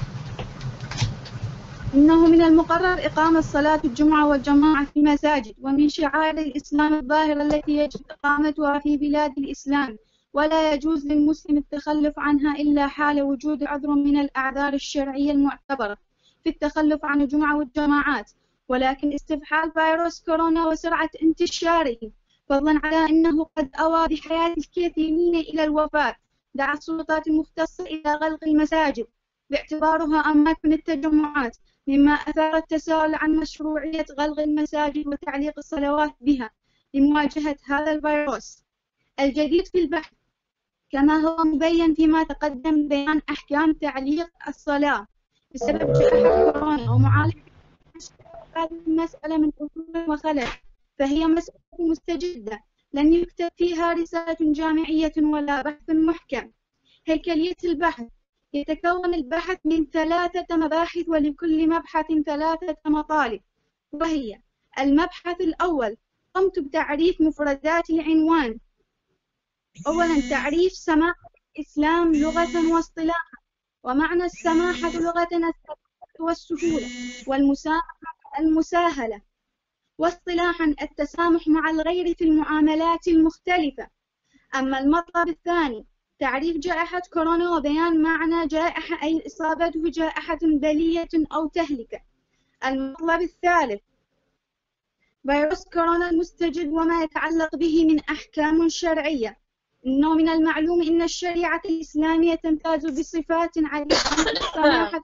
إنه من المقرر إقامة صلاة الجمعة والجماعة في المساجد، ومن شعائر الإسلام الظاهرة التي يجب إقامتها في بلاد الإسلام، ولا يجوز للمسلم التخلف عنها إلا حال وجود عذر من الأعذار الشرعية المعتبرة في التخلف عن الجمعة والجماعات، ولكن استفحال فيروس كورونا وسرعة انتشاره، فضلا على أنه قد أوى بحياة الكثيرين إلى الوفاة، دعا السلطات المختصة إلى غلق المساجد باعتبارها أماكن التجمعات، مما أثار التساؤل عن مشروعية غلق المساجد وتعليق الصلوات بها لمواجهة هذا الفيروس. الجديد في البحث كما هو مبين فيما تقدم بيان أحكام تعليق الصلاة بسبب جائحة كورونا ومعالجة هذه المسألة من أصول وخلل، فهي مسألة مستجدة لن يكتب فيها رسالة جامعية ولا بحث محكم. هيكلية البحث: يتكون البحث من ثلاثة مباحث، ولكل مبحث ثلاثة مطالب، وهي: المبحث الأول، قمت بتعريف مفردات العنوان. أولا، تعريف سماحة الإسلام لغة واصطلاحا، ومعنى السماحة لغة السماحة والسهولة والمساهلة، واصطلاحا التسامح مع الغير في المعاملات المختلفة. أما المطلب الثاني، تعريف جائحة كورونا وبيان معنى جائحة أي الإصابة بجائحة بلية أو تهلكة. المطلب الثالث، فيروس كورونا المستجد وما يتعلق به من أحكام شرعية. إنه من المعلوم أن الشريعة الإسلامية تمتاز بصفات عديدة من السماحة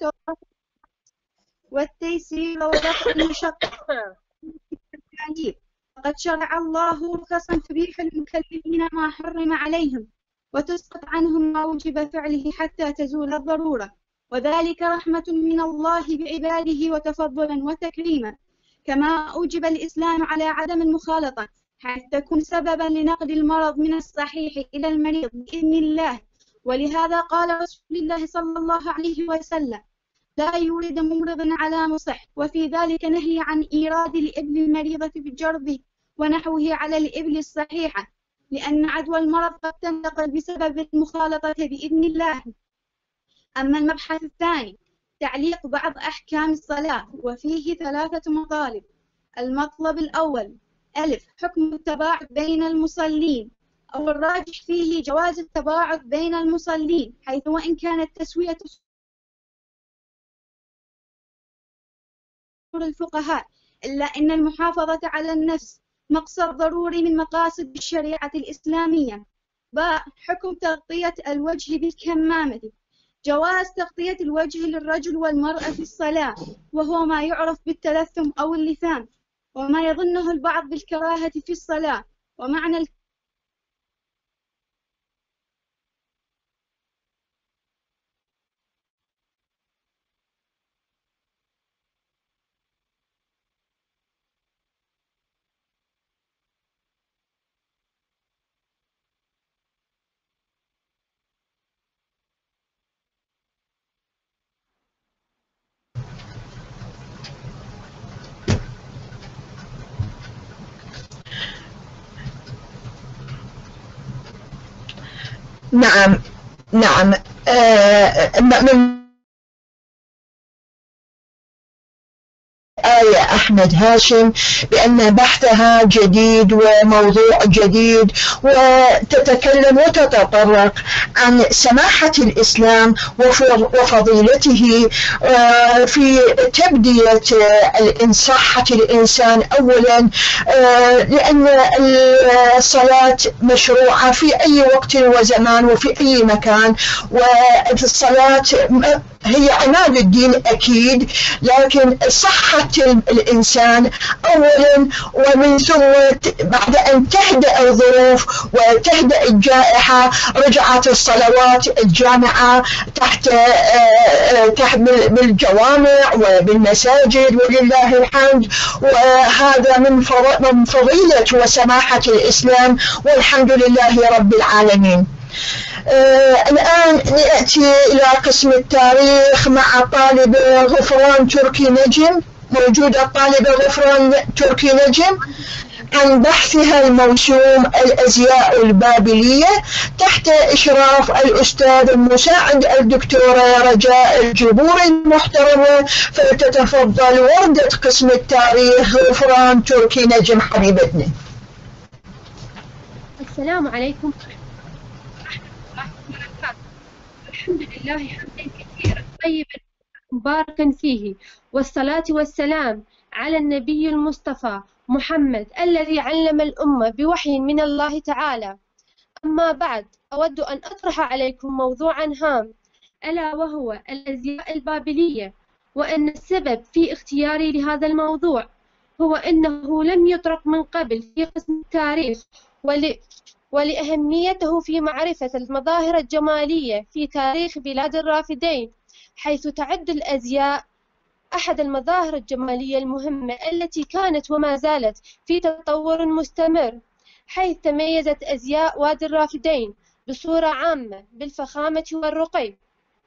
والتيسير ودفع المشقة. وقد شرع الله رخصا تبيح المكلفين ما حرم عليهم وتسقط عنهم ما وجب فعله حتى تزول الضرورة، وذلك رحمة من الله بعباده وتفضلا وتكريما. كما أوجب الإسلام على عدم المخالطة حيث تكون سببا لنقل المرض من الصحيح إلى المريض بإذن الله، ولهذا قال رسول الله صلى الله عليه وسلم: لا يورد ممرض على مصح، وفي ذلك نهي عن إيراد الإبل المريضة بالجرب ونحوه على الإبل الصحيحة، لأن عدوى المرض قد تنتقل بسبب المخالطة بإذن الله. أما المبحث الثاني، تعليق بعض أحكام الصلاة، وفيه ثلاثة مطالب. المطلب الأول: ألف، حكم التباعد بين المصلين، أو الراجح فيه جواز التباعد بين المصلين، حيث وإن كانت تسوية الفقهاء إلا أن المحافظة على النفس مقصد ضروري من مقاصد الشريعة الإسلامية. باء، حكم تغطية الوجه بالكمامة، جواز تغطية الوجه للرجل والمرأة في الصلاة، وهو ما يعرف بالتلثم أو اللثام، وما يظنه البعض بالكراهة في الصلاة. ومعنى نعم نعم آه من آية أحمد هاشم بأن بحثها جديد وموضوع جديد، وتتكلم وتتطرق عن سماحة الإسلام وفضيلته في تبدية صحة الإنسان أولا، لأن الصلاة مشروعة في أي وقت وزمان وفي أي مكان، والصلاة هي عماد الدين أكيد، لكن صحة الإنسان أولا، ومن ثم بعد أن تهدأ الظروف وتهدأ الجائحة رجعت الصلوات الجامعة تحت تحت بالجوامع وبالمساجد ولله الحمد، وهذا من من فضيلة وسماحة الإسلام والحمد لله رب العالمين. آه الآن نأتي إلى قسم التاريخ مع طالب غفران تركي نجم. موجودة الطالبة غفران تركي نجم عن بحثها الموسوم الأزياء البابلية تحت إشراف الأستاذ المساعد الدكتورة رجاء الجبور المحترمة، فلتتفضل وردة قسم التاريخ غفران تركي نجم حبيبتنا. السلام عليكم. الحمد لله حمدا كثيرا طيبا مباركا فيه، والصلاة والسلام على النبي المصطفى محمد الذي علم الأمة بوحي من الله تعالى. أما بعد، أود أن أطرح عليكم موضوعا هام، ألا وهو الأزياء البابلية، وأن السبب في اختياري لهذا الموضوع هو أنه لم يطرق من قبل في قسم التاريخ، ول ولأهميته في معرفة المظاهر الجمالية في تاريخ بلاد الرافدين، حيث تعد الأزياء أحد المظاهر الجمالية المهمة التي كانت وما زالت في تطور مستمر، حيث تميزت أزياء وادي الرافدين بصورة عامة بالفخامة والرقي.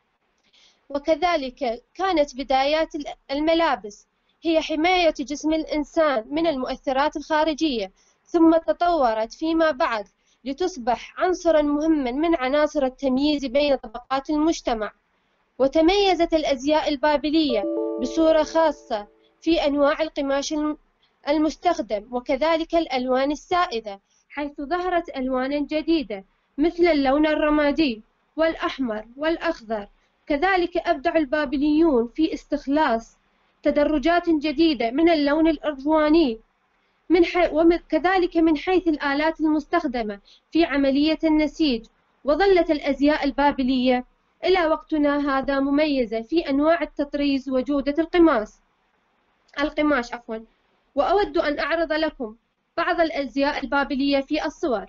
وكذلك كانت بدايات الملابس هي حماية جسم الإنسان من المؤثرات الخارجية، ثم تطورت فيما بعد لتصبح عنصرا مهما من عناصر التمييز بين طبقات المجتمع. وتميزت الأزياء البابلية بصورة خاصة في أنواع القماش المستخدم، وكذلك الألوان السائدة، حيث ظهرت ألوان جديدة مثل اللون الرمادي والأحمر والأخضر. كذلك أبدع البابليون في استخلاص تدرجات جديدة من اللون الأرجواني، من حي... وكذلك من حيث الآلات المستخدمة في عملية النسيج. وظلت الأزياء البابلية إلى وقتنا هذا مميزة في أنواع التطريز وجودة القماش القماش عفوا. وأود أن أعرض لكم بعض الأزياء البابلية في الصور.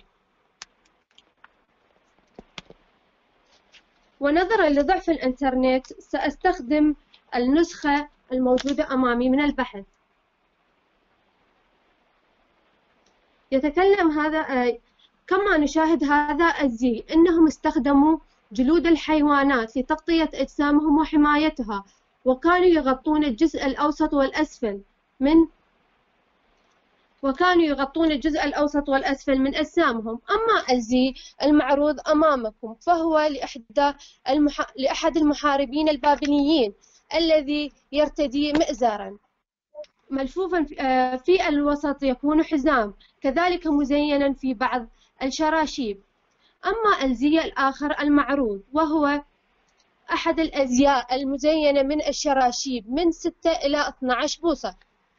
ونظرا لضعف الإنترنت سأستخدم النسخة الموجودة أمامي من البحث. يتكلم هذا كما نشاهد هذا الزي إنهم استخدموا جلود الحيوانات لتغطية أجسامهم وحمايتها، وكانوا يغطون الجزء الأوسط والأسفل من وكانوا يغطون الجزء الأوسط والأسفل من أجسامهم. أما الزي المعروض أمامكم فهو لأحد المح... لأحد المحاربين البابليين الذي يرتدي مئزرا ملفوفا في الوسط يكون حزام، كذلك مزينا في بعض الشراشيب. أما الزي الآخر المعروض وهو أحد الأزياء المزينة من الشراشيب من ستة إلى اثني عشر بوصة.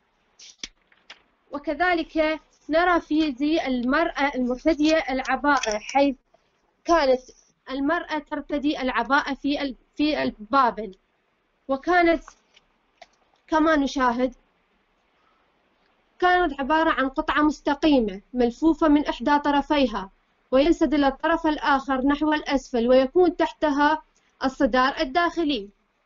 وكذلك نرى في زي المرأة المرتدية العباءة، حيث كانت المرأة ترتدي العباءة في في البابل، وكانت كما نشاهد كانت عبارة عن قطعة مستقيمة ملفوفة من إحدى طرفيها، وينسدل الطرف الآخر نحو الأسفل، ويكون تحتها الصدار الداخلي.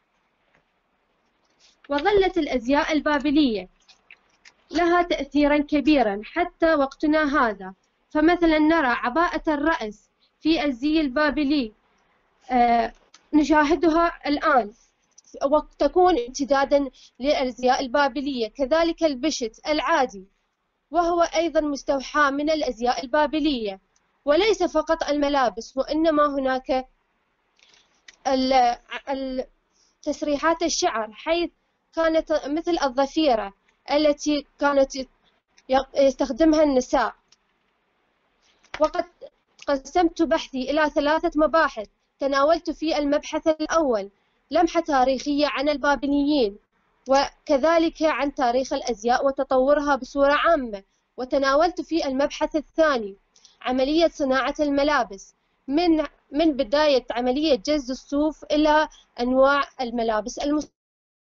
وظلت الأزياء البابلية لها تأثيرا كبيرا حتى وقتنا هذا. فمثلا نرى عباءة الرأس في الزي البابلي آه نشاهدها الآن وتكون امتدادا للأزياء البابلية. كذلك البشت العادي وهو أيضا مستوحى من الأزياء البابلية. وليس فقط الملابس، وإنما هناك تسريحات الشعر، حيث كانت مثل الضفيرة التي كانت يستخدمها النساء. وقد قسمت بحثي إلى ثلاثة مباحث. تناولت في المبحث الأول لمحة تاريخية عن البابليين، وكذلك عن تاريخ الأزياء وتطورها بصورة عامة. وتناولت في المبحث الثاني عملية صناعة الملابس من من بداية عملية جز الصوف إلى أنواع الملابس المستخدمة.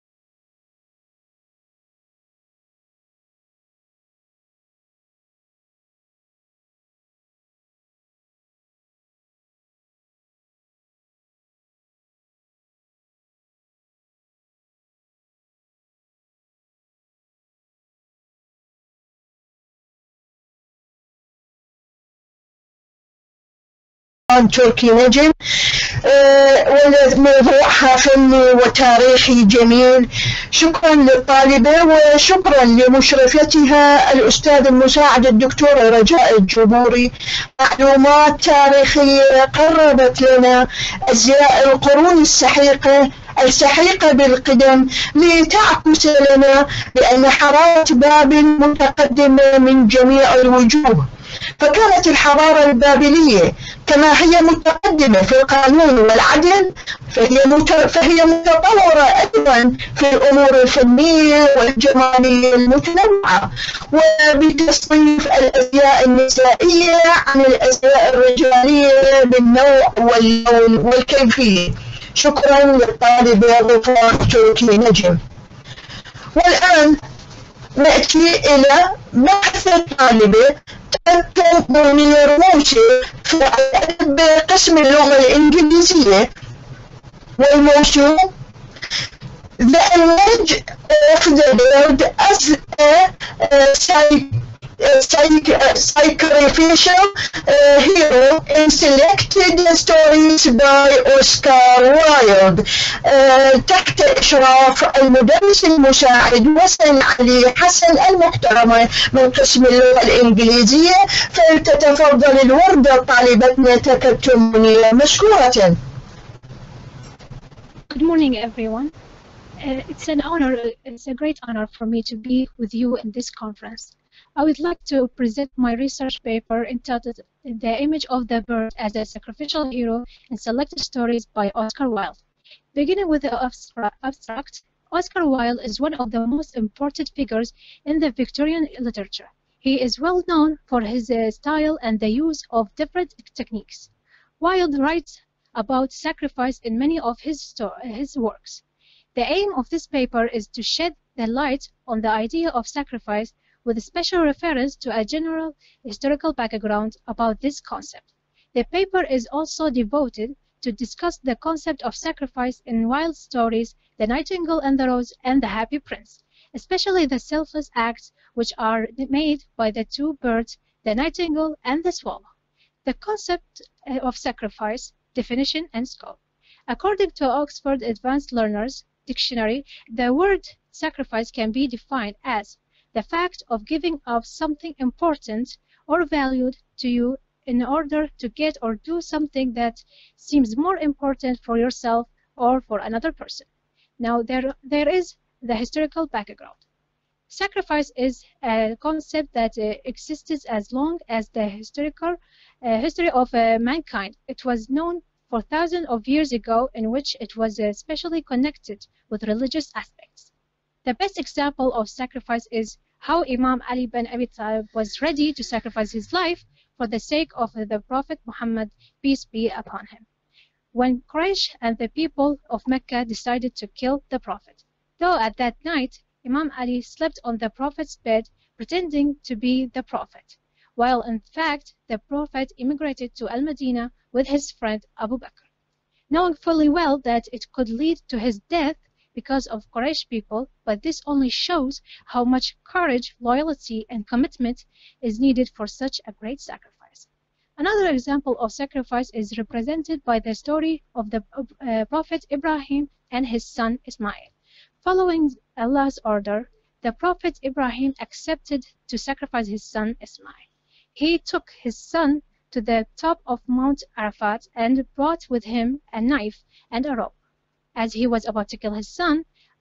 تركي نجم، وموضوعها فني وتاريخي جميل. شكرا للطالبة وشكرا لمشرفتها الأستاذ المساعد الدكتورة رجاء الجبوري. معلومات تاريخية قربت لنا أزياء القرون السحيقة السحيقة بالقدم لتعكس لنا بأن حضارة بابل متقدمة من جميع الوجوه. فكانت الحضارة البابلية كما هي متقدمة في القانون والعدل، فهي فهي متطورة أيضا في الأمور الفنية والجمالية المتنوعة، وبتصنيف الأزياء النسائية عن الأزياء الرجالية بالنوع واللون والكيفية. شكرا للطالبة ظفار تركي نجم. والآن نأتي إلى بحث الطالبة تكتب منير موسى في الأدب قسم اللغة الإنجليزية، والموسوم The image of the bird as a sacrificial hero in selected stories by Oscar Wilde. تحت إشراف المدرس المساعد وسن علي حسن المحترمة من قسم اللغة الإنجليزية، فلتتفضل الوردة طالبتنا تكتب منير مشكورة. Good morning, everyone. Uh, it's an honor, it's a great honor for me to be with you in this conference. I would like to present my research paper entitled The Image of the Bird as a Sacrificial Hero in Selected Stories by Oscar Wilde. Beginning with the abstract, Oscar Wilde is one of the most important figures in the Victorian literature. He is well known for his uh, style and the use of different techniques. Wilde writes about sacrifice in many of his, his works. The aim of this paper is to shed the light on the idea of sacrifice with a special reference to a general historical background about this concept. The paper is also devoted to discuss the concept of sacrifice in Wilde's stories, The Nightingale and the Rose and The Happy Prince, especially the selfless acts which are made by the two birds, the nightingale and the swallow. The concept of sacrifice, definition and scope. According to Oxford Advanced Learners Dictionary, the word sacrifice can be defined as the fact of giving up something important or valued to you in order to get or do something that seems more important for yourself or for another person. Now, there, there is the historical background. Sacrifice is a concept that uh, existed as long as the historical uh, history of uh, mankind. It was known for thousands of years ago, in which it was especially connected with religious aspects. The best example of sacrifice is how Imam Ali bin Abi Talib was ready to sacrifice his life for the sake of the Prophet Muhammad, peace be upon him, when Quraysh and the people of Mecca decided to kill the Prophet. Though at that night, Imam Ali slept on the Prophet's bed, pretending to be the Prophet, while in fact the Prophet immigrated to Al-Madinah with his friend Abu Bakr. Knowing fully well that it could lead to his death because of Quraysh people, but this only shows how much courage, loyalty, and commitment is needed for such a great sacrifice. Another example of sacrifice is represented by the story of the uh, Prophet Ibrahim and his son Ismail. Following Allah's order, the Prophet Ibrahim accepted to sacrifice his son Ismail. He took his son to the top of Mount Arafat and brought with him a knife and a rope. As he was about to kill his son,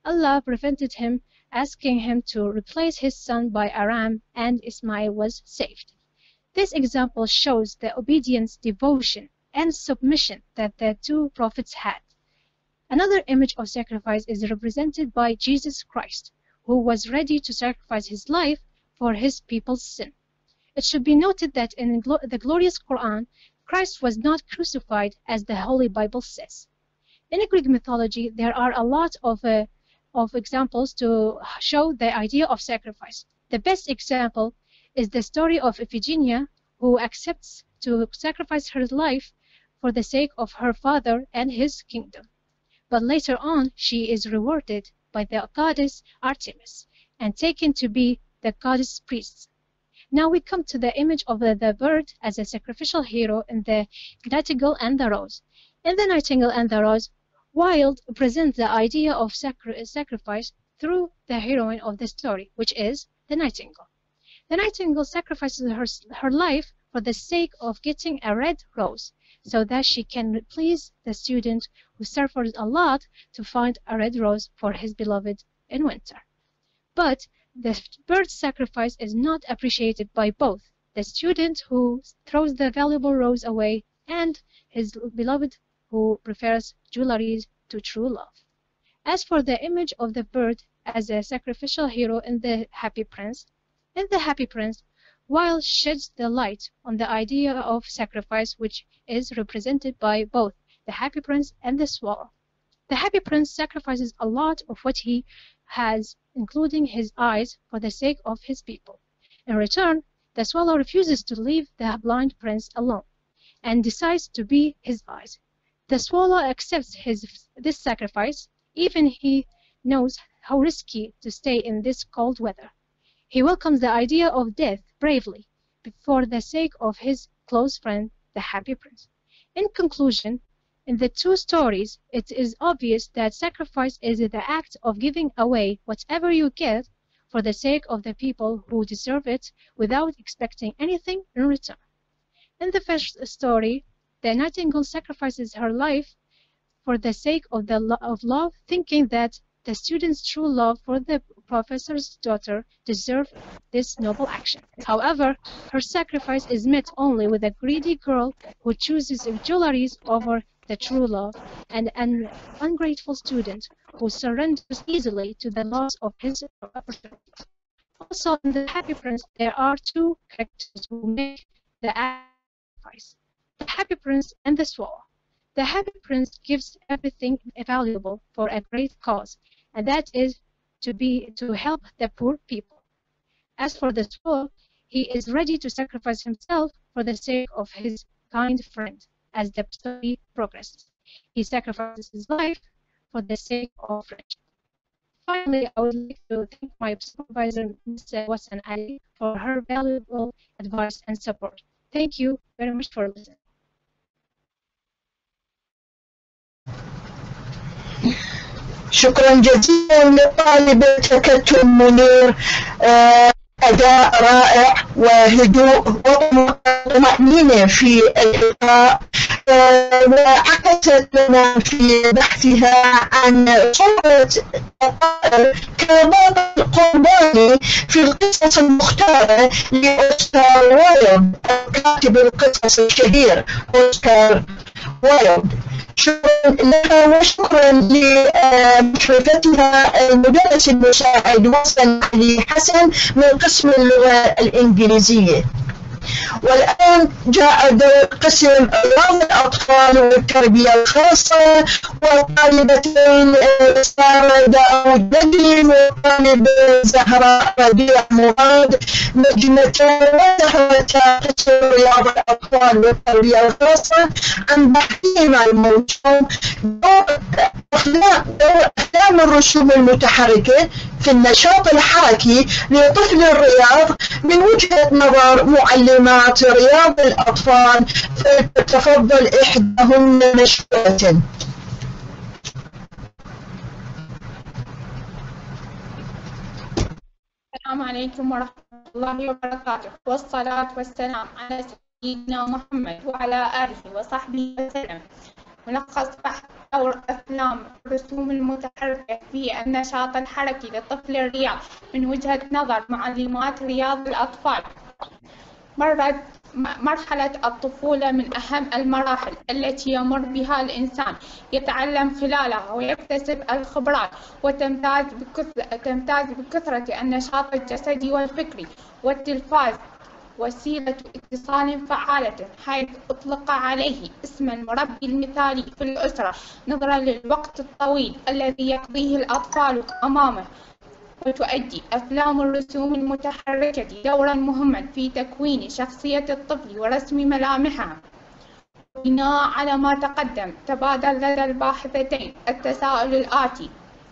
Allah prevented him, asking him to replace his son by Aram, and Ismail was saved. This example shows the obedience, devotion, and submission that the two prophets had. Another image of sacrifice is represented by Jesus Christ, who was ready to sacrifice his life for his people's sin. It should be noted that in the glorious Quran, Christ was not crucified as the Holy Bible says. In Greek mythology, there are a lot of, uh, of examples to show the idea of sacrifice. The best example is the story of Iphigenia, who accepts to sacrifice her life for the sake of her father and his kingdom. But later on, she is rewarded by the goddess Artemis and taken to be the goddess priest. Now we come to the image of the, the bird as a sacrificial hero in the Nightingale and the Rose. In the Nightingale and the Rose, Wilde presents the idea of sacri sacrifice through the heroine of the story, which is the Nightingale. The Nightingale sacrifices her, her life for the sake of getting a red rose, so that she can please the student who suffered a lot to find a red rose for his beloved in winter. But the bird's sacrifice is not appreciated by both the student who throws the valuable rose away and his beloved who prefers jewelry to true love. As for the image of the bird as a sacrificial hero in The Happy Prince, in The Happy Prince, Wilde sheds the light on the idea of sacrifice, which is represented by both the Happy Prince and the Swallow. The Happy Prince sacrifices a lot of what he has, including his eyes, for the sake of his people. In return, the Swallow refuses to leave the blind prince alone and decides to be his eyes. The Swallow accepts his, this sacrifice, even he knows how risky to stay in this cold weather. He welcomes the idea of death bravely for the sake of his close friend, the Happy Prince. In conclusion, in the two stories, it is obvious that sacrifice is the act of giving away whatever you get for the sake of the people who deserve it without expecting anything in return. In the first story, the Nightingale sacrifices her life for the sake of, the lo of love, thinking that the student's true love for the professor's daughter deserved this noble action. However, her sacrifice is met only with a greedy girl who chooses jewelries over the true love, and an ungrateful student who surrenders easily to the loss of his opportunities. Also, in The Happy Prince, there are two characters who make the sacrifice: the Happy Prince and the Swallow. The Happy Prince gives everything valuable for a great cause, and that is to be to help the poor people. As for the Swallow, he is ready to sacrifice himself for the sake of his kind friend. As the story progresses, he sacrifices his life for the sake of friendship. Finally, I would like to thank my supervisor, Miz Wasan Ali, for her valuable advice and support. Thank you very much for listening. شكرا جزيلا لطالبة تكتم منير. آه أداء رائع وهدوء وطمأنينة في الإلقاء، وعكست لنا في بحثها عن صورة كبابل قرباني في القصص المختارة لأوسكار وايلد، كاتب القصص الشهير أوسكار وايلد. شكرا لها وشكرا لمشرفتها المدرس المساعد وصل علي حسن من قسم اللغة الإنجليزية. والآن جاء دور قسم رياض الأطفال والتربية الخاصة، والطالبتين سارة داود بدري والطالبة زهراء ربيع مراد، نجمتان وزهرتا قسم رياض الأطفال والتربية الخاصة، عن بحثهم عن الموسوم دور أفلام الرسوم المتحركة في النشاط الحركي لطفل الرياض من وجهة نظر معلمات رياض الأطفال، فتتفضل إحداهن مشكورة. السلام عليكم ورحمة الله وبركاته، والصلاة والسلام على سيدنا محمد وعلى آله وصحبه وسلم. ملخص بحث دور أفلام الرسوم المتحركة في النشاط الحركي لطفل الرياض من وجهة نظر معلمات رياض الأطفال. مرت مرحلة الطفولة من أهم المراحل التي يمر بها الإنسان، يتعلم خلالها ويكتسب الخبرات، وتمتاز بكثرة تمتاز بكثرة النشاط الجسدي والفكري، والتلفاز وسيلة اتصال فعالة، حيث أطلق عليه اسم المربي المثالي في الأسرة نظرا للوقت الطويل الذي يقضيه الأطفال أمامه. وتؤدي أفلام الرسوم المتحركة دورا مهما في تكوين شخصية الطفل ورسم ملامحها. بناء على ما تقدم، تبادل لدى الباحثتين التساؤل الآتي: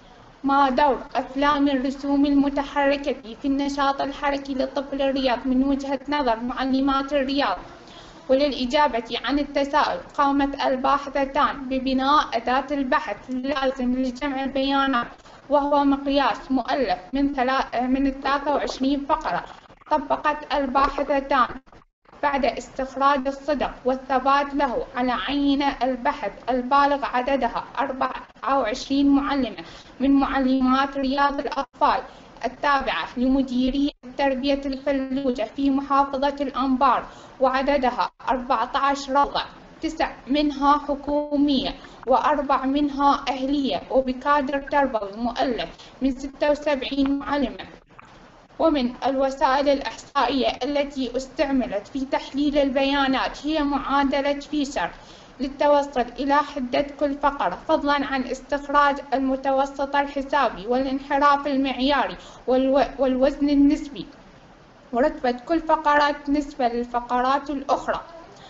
ما دور أفلام الرسوم المتحركة في النشاط الحركي لطفل الرياض من وجهة نظر معلمات الرياض؟ وللإجابة عن التساؤل قامت الباحثتان ببناء أداة البحث اللازم لجمع البيانات، وهو مقياس مؤلف من من ثلاثة وعشرين فقرة. طبقت الباحثتان بعد استخراج الصدق والثبات له على عينة البحث البالغ عددها أربعة وعشرين معلمة من معلمات رياض الأطفال التابعة لمديرية التربية الفلوجة في محافظة الأنبار، وعددها أربعة عشر روضة، تسع منها حكومية وأربع منها أهلية وبكادر تربوي مؤلف من ستة وسبعين معلمة. ومن الوسائل الإحصائية التي استعملت في تحليل البيانات هي معادلة فيشر للتوصل إلى حدة كل فقرة، فضلا عن استخراج المتوسط الحسابي والانحراف المعياري والوزن النسبي ورتبة كل فقرة نسبة للفقرات الأخرى.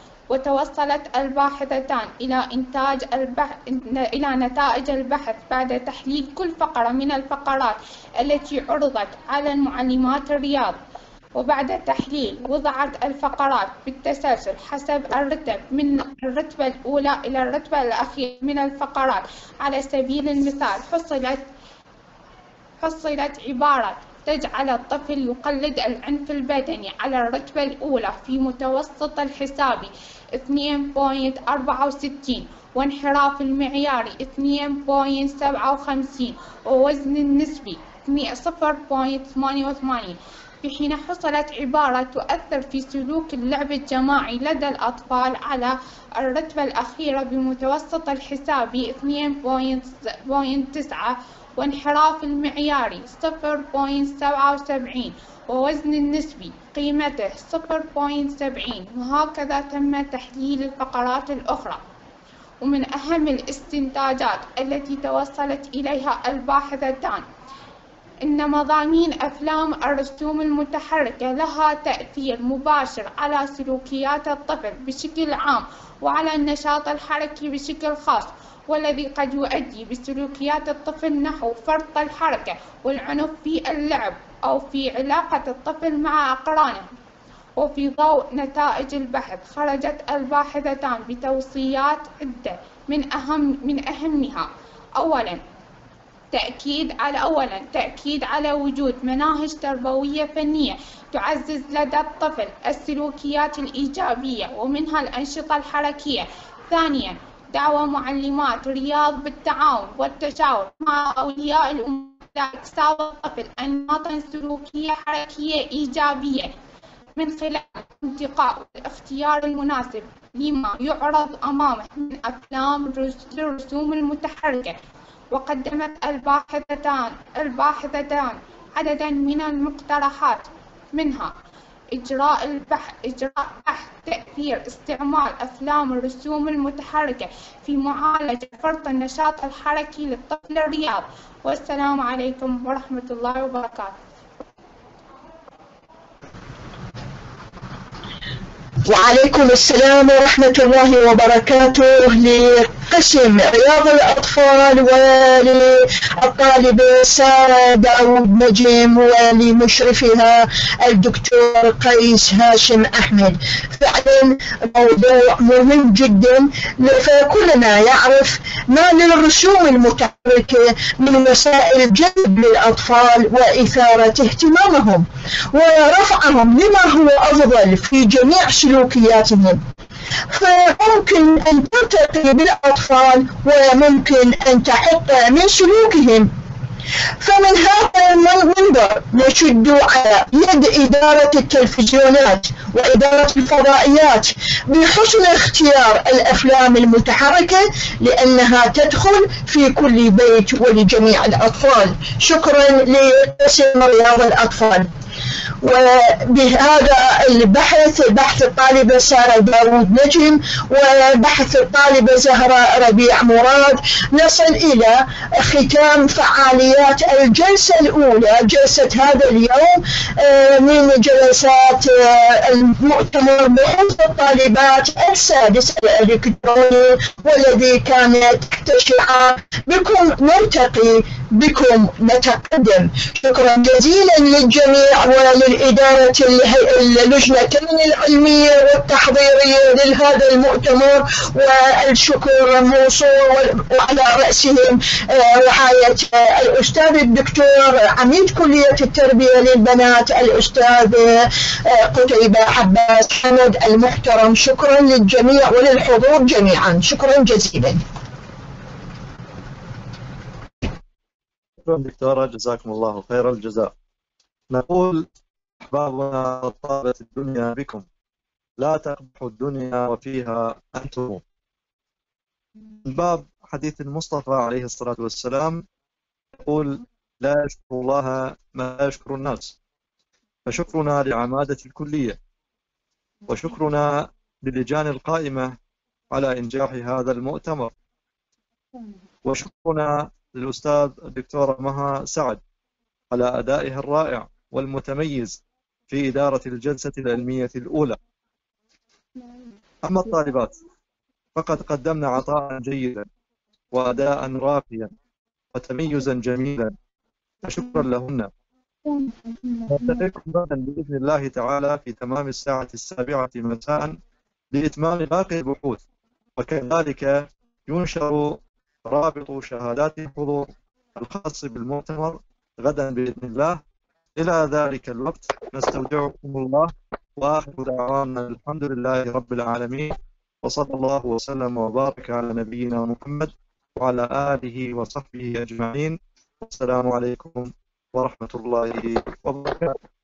وتوصلت الباحثتان إلى إنتاج البحث إلى نتائج البحث بعد تحليل كل فقرة من الفقرات التي عرضت على المعلمات الرياض. وبعد تحليل وضعت الفقرات بالتسلسل حسب الرتب من الرتبة الأولى إلى الرتبة الأخيرة من الفقرات. على سبيل المثال، حصلت حصلت عبارة تجعل الطفل يقلد العنف البدني على الرتبة الأولى في متوسط الحسابي اثنين فاصلة أربعة وستين، وانحراف المعياري اثنين فاصلة سبعة وخمسين، ووزن النسبي صفر فاصلة ثمانية وثمانين، في حين حصلت عبارة تؤثر في سلوك اللعب الجماعي لدى الأطفال على الرتبة الأخيرة بمتوسط الحسابي اثنين فاصلة تسعة، وانحراف المعياري صفر فاصلة سبعة وسبعين، ووزن النسبي قيمته صفر فاصلة سبعين. وهكذا تم تحليل الفقرات الأخرى. ومن أهم الاستنتاجات التي توصلت إليها الباحثتان إن مضامين أفلام الرسوم المتحركة لها تأثير مباشر على سلوكيات الطفل بشكل عام وعلى النشاط الحركي بشكل خاص، والذي قد يؤدي بسلوكيات الطفل نحو فرط الحركة والعنف في اللعب أو في علاقة الطفل مع أقرانه. وفي ضوء نتائج البحث خرجت الباحثتان بتوصيات عدة من أهم من أهمها: أولاً تأكيد على أولاً تأكيد على وجود مناهج تربوية فنية تعزز لدى الطفل السلوكيات الإيجابية ومنها الأنشطة الحركية. ثانياً دعوة معلمات رياض بالتعاون والتشاور مع أولياء الأمور لإكساب الطفل أنماطاً سلوكية حركية إيجابية من خلال انتقاء الاختيار المناسب لما يعرض أمامه من أفلام الرسوم المتحركة. وقدمت الباحثتان الباحثتان عدداً من المقترحات، منها إجراء البحث إجراء بحث تأثير استعمال أفلام الرسوم المتحركة في معالجة فرط النشاط الحركي للطفل الرياض. والسلام عليكم ورحمة الله وبركاته. وعليكم السلام ورحمة الله وبركاته لقسم رياض الأطفال وللطالبة سارة داود نجم ولمشرفها الدكتور قيس هاشم أحمد. فعلا موضوع مهم جدا، فكلنا يعرف ما للرسوم المتحركة من وسائل جذب للأطفال وإثارة اهتمامهم ورفعهم لما هو أفضل في جميع سلوكياتهم. فممكن أن ترتقي بالأطفال وممكن أن تحط من سلوكهم. فمن هذا المنبر نشد على يد إدارة التلفزيونات وإدارة الفضائيات بحسن اختيار الأفلام المتحركة لأنها تدخل في كل بيت ولجميع الأطفال. شكرا لقسم رياض الأطفال. وبهذا البحث، بحث الطالبة سارة داوود نجم وبحث الطالبة زهراء ربيع مراد، نصل إلى ختام فعاليات الجلسة الأولى، جلسة هذا اليوم من جلسات المؤتمر بحوث الطالبات السادس الإلكتروني، والذي كانت تشعر بكم نرتقي، بكم نتقدم. شكرا جزيلا للجميع وللإدارة اللجنتين العلمية والتحضيرية لهذا المؤتمر، والشكر موصول وعلى رأسهم رعاية الأستاذ الدكتور عميد كلية التربية للبنات الأستاذ قتيبة عباس حمد المحترم. شكرا للجميع وللحضور جميعا، شكرا جزيلا. شكرا دكتورة، جزاكم الله خير الجزاء. نقول أحبابنا طابت الدنيا بكم، لا تقبحوا الدنيا وفيها أنتم. من باب حديث المصطفى عليه الصلاة والسلام يقول: لا يشكر الله ما لا يشكر الناس. فشكرنا لعمادة الكلية، وشكرنا للجان القائمة على إنجاح هذا المؤتمر، وشكرنا للأستاذ الدكتورة مها سعد على أدائها الرائع والمتميز في إدارة الجلسة العلمية الأولى. أما الطالبات فقد قدمنا عطاء جيدا وأداء راقيا وتميزا جميلا، فشكرا لهن. نلتقيكم غدا بإذن الله تعالى في تمام الساعة السابعة مساء لإتمام باقي البحوث، وكذلك ينشر رابط شهادات الحضور الخاص بالمؤتمر غدا بإذن الله. إلى ذلك الوقت نستودعكم الله، وآخر دعوانا الحمد لله رب العالمين، وصلى الله وسلم وبارك على نبينا محمد وعلى آله وصحبه أجمعين. والسلام عليكم ورحمة الله وبركاته.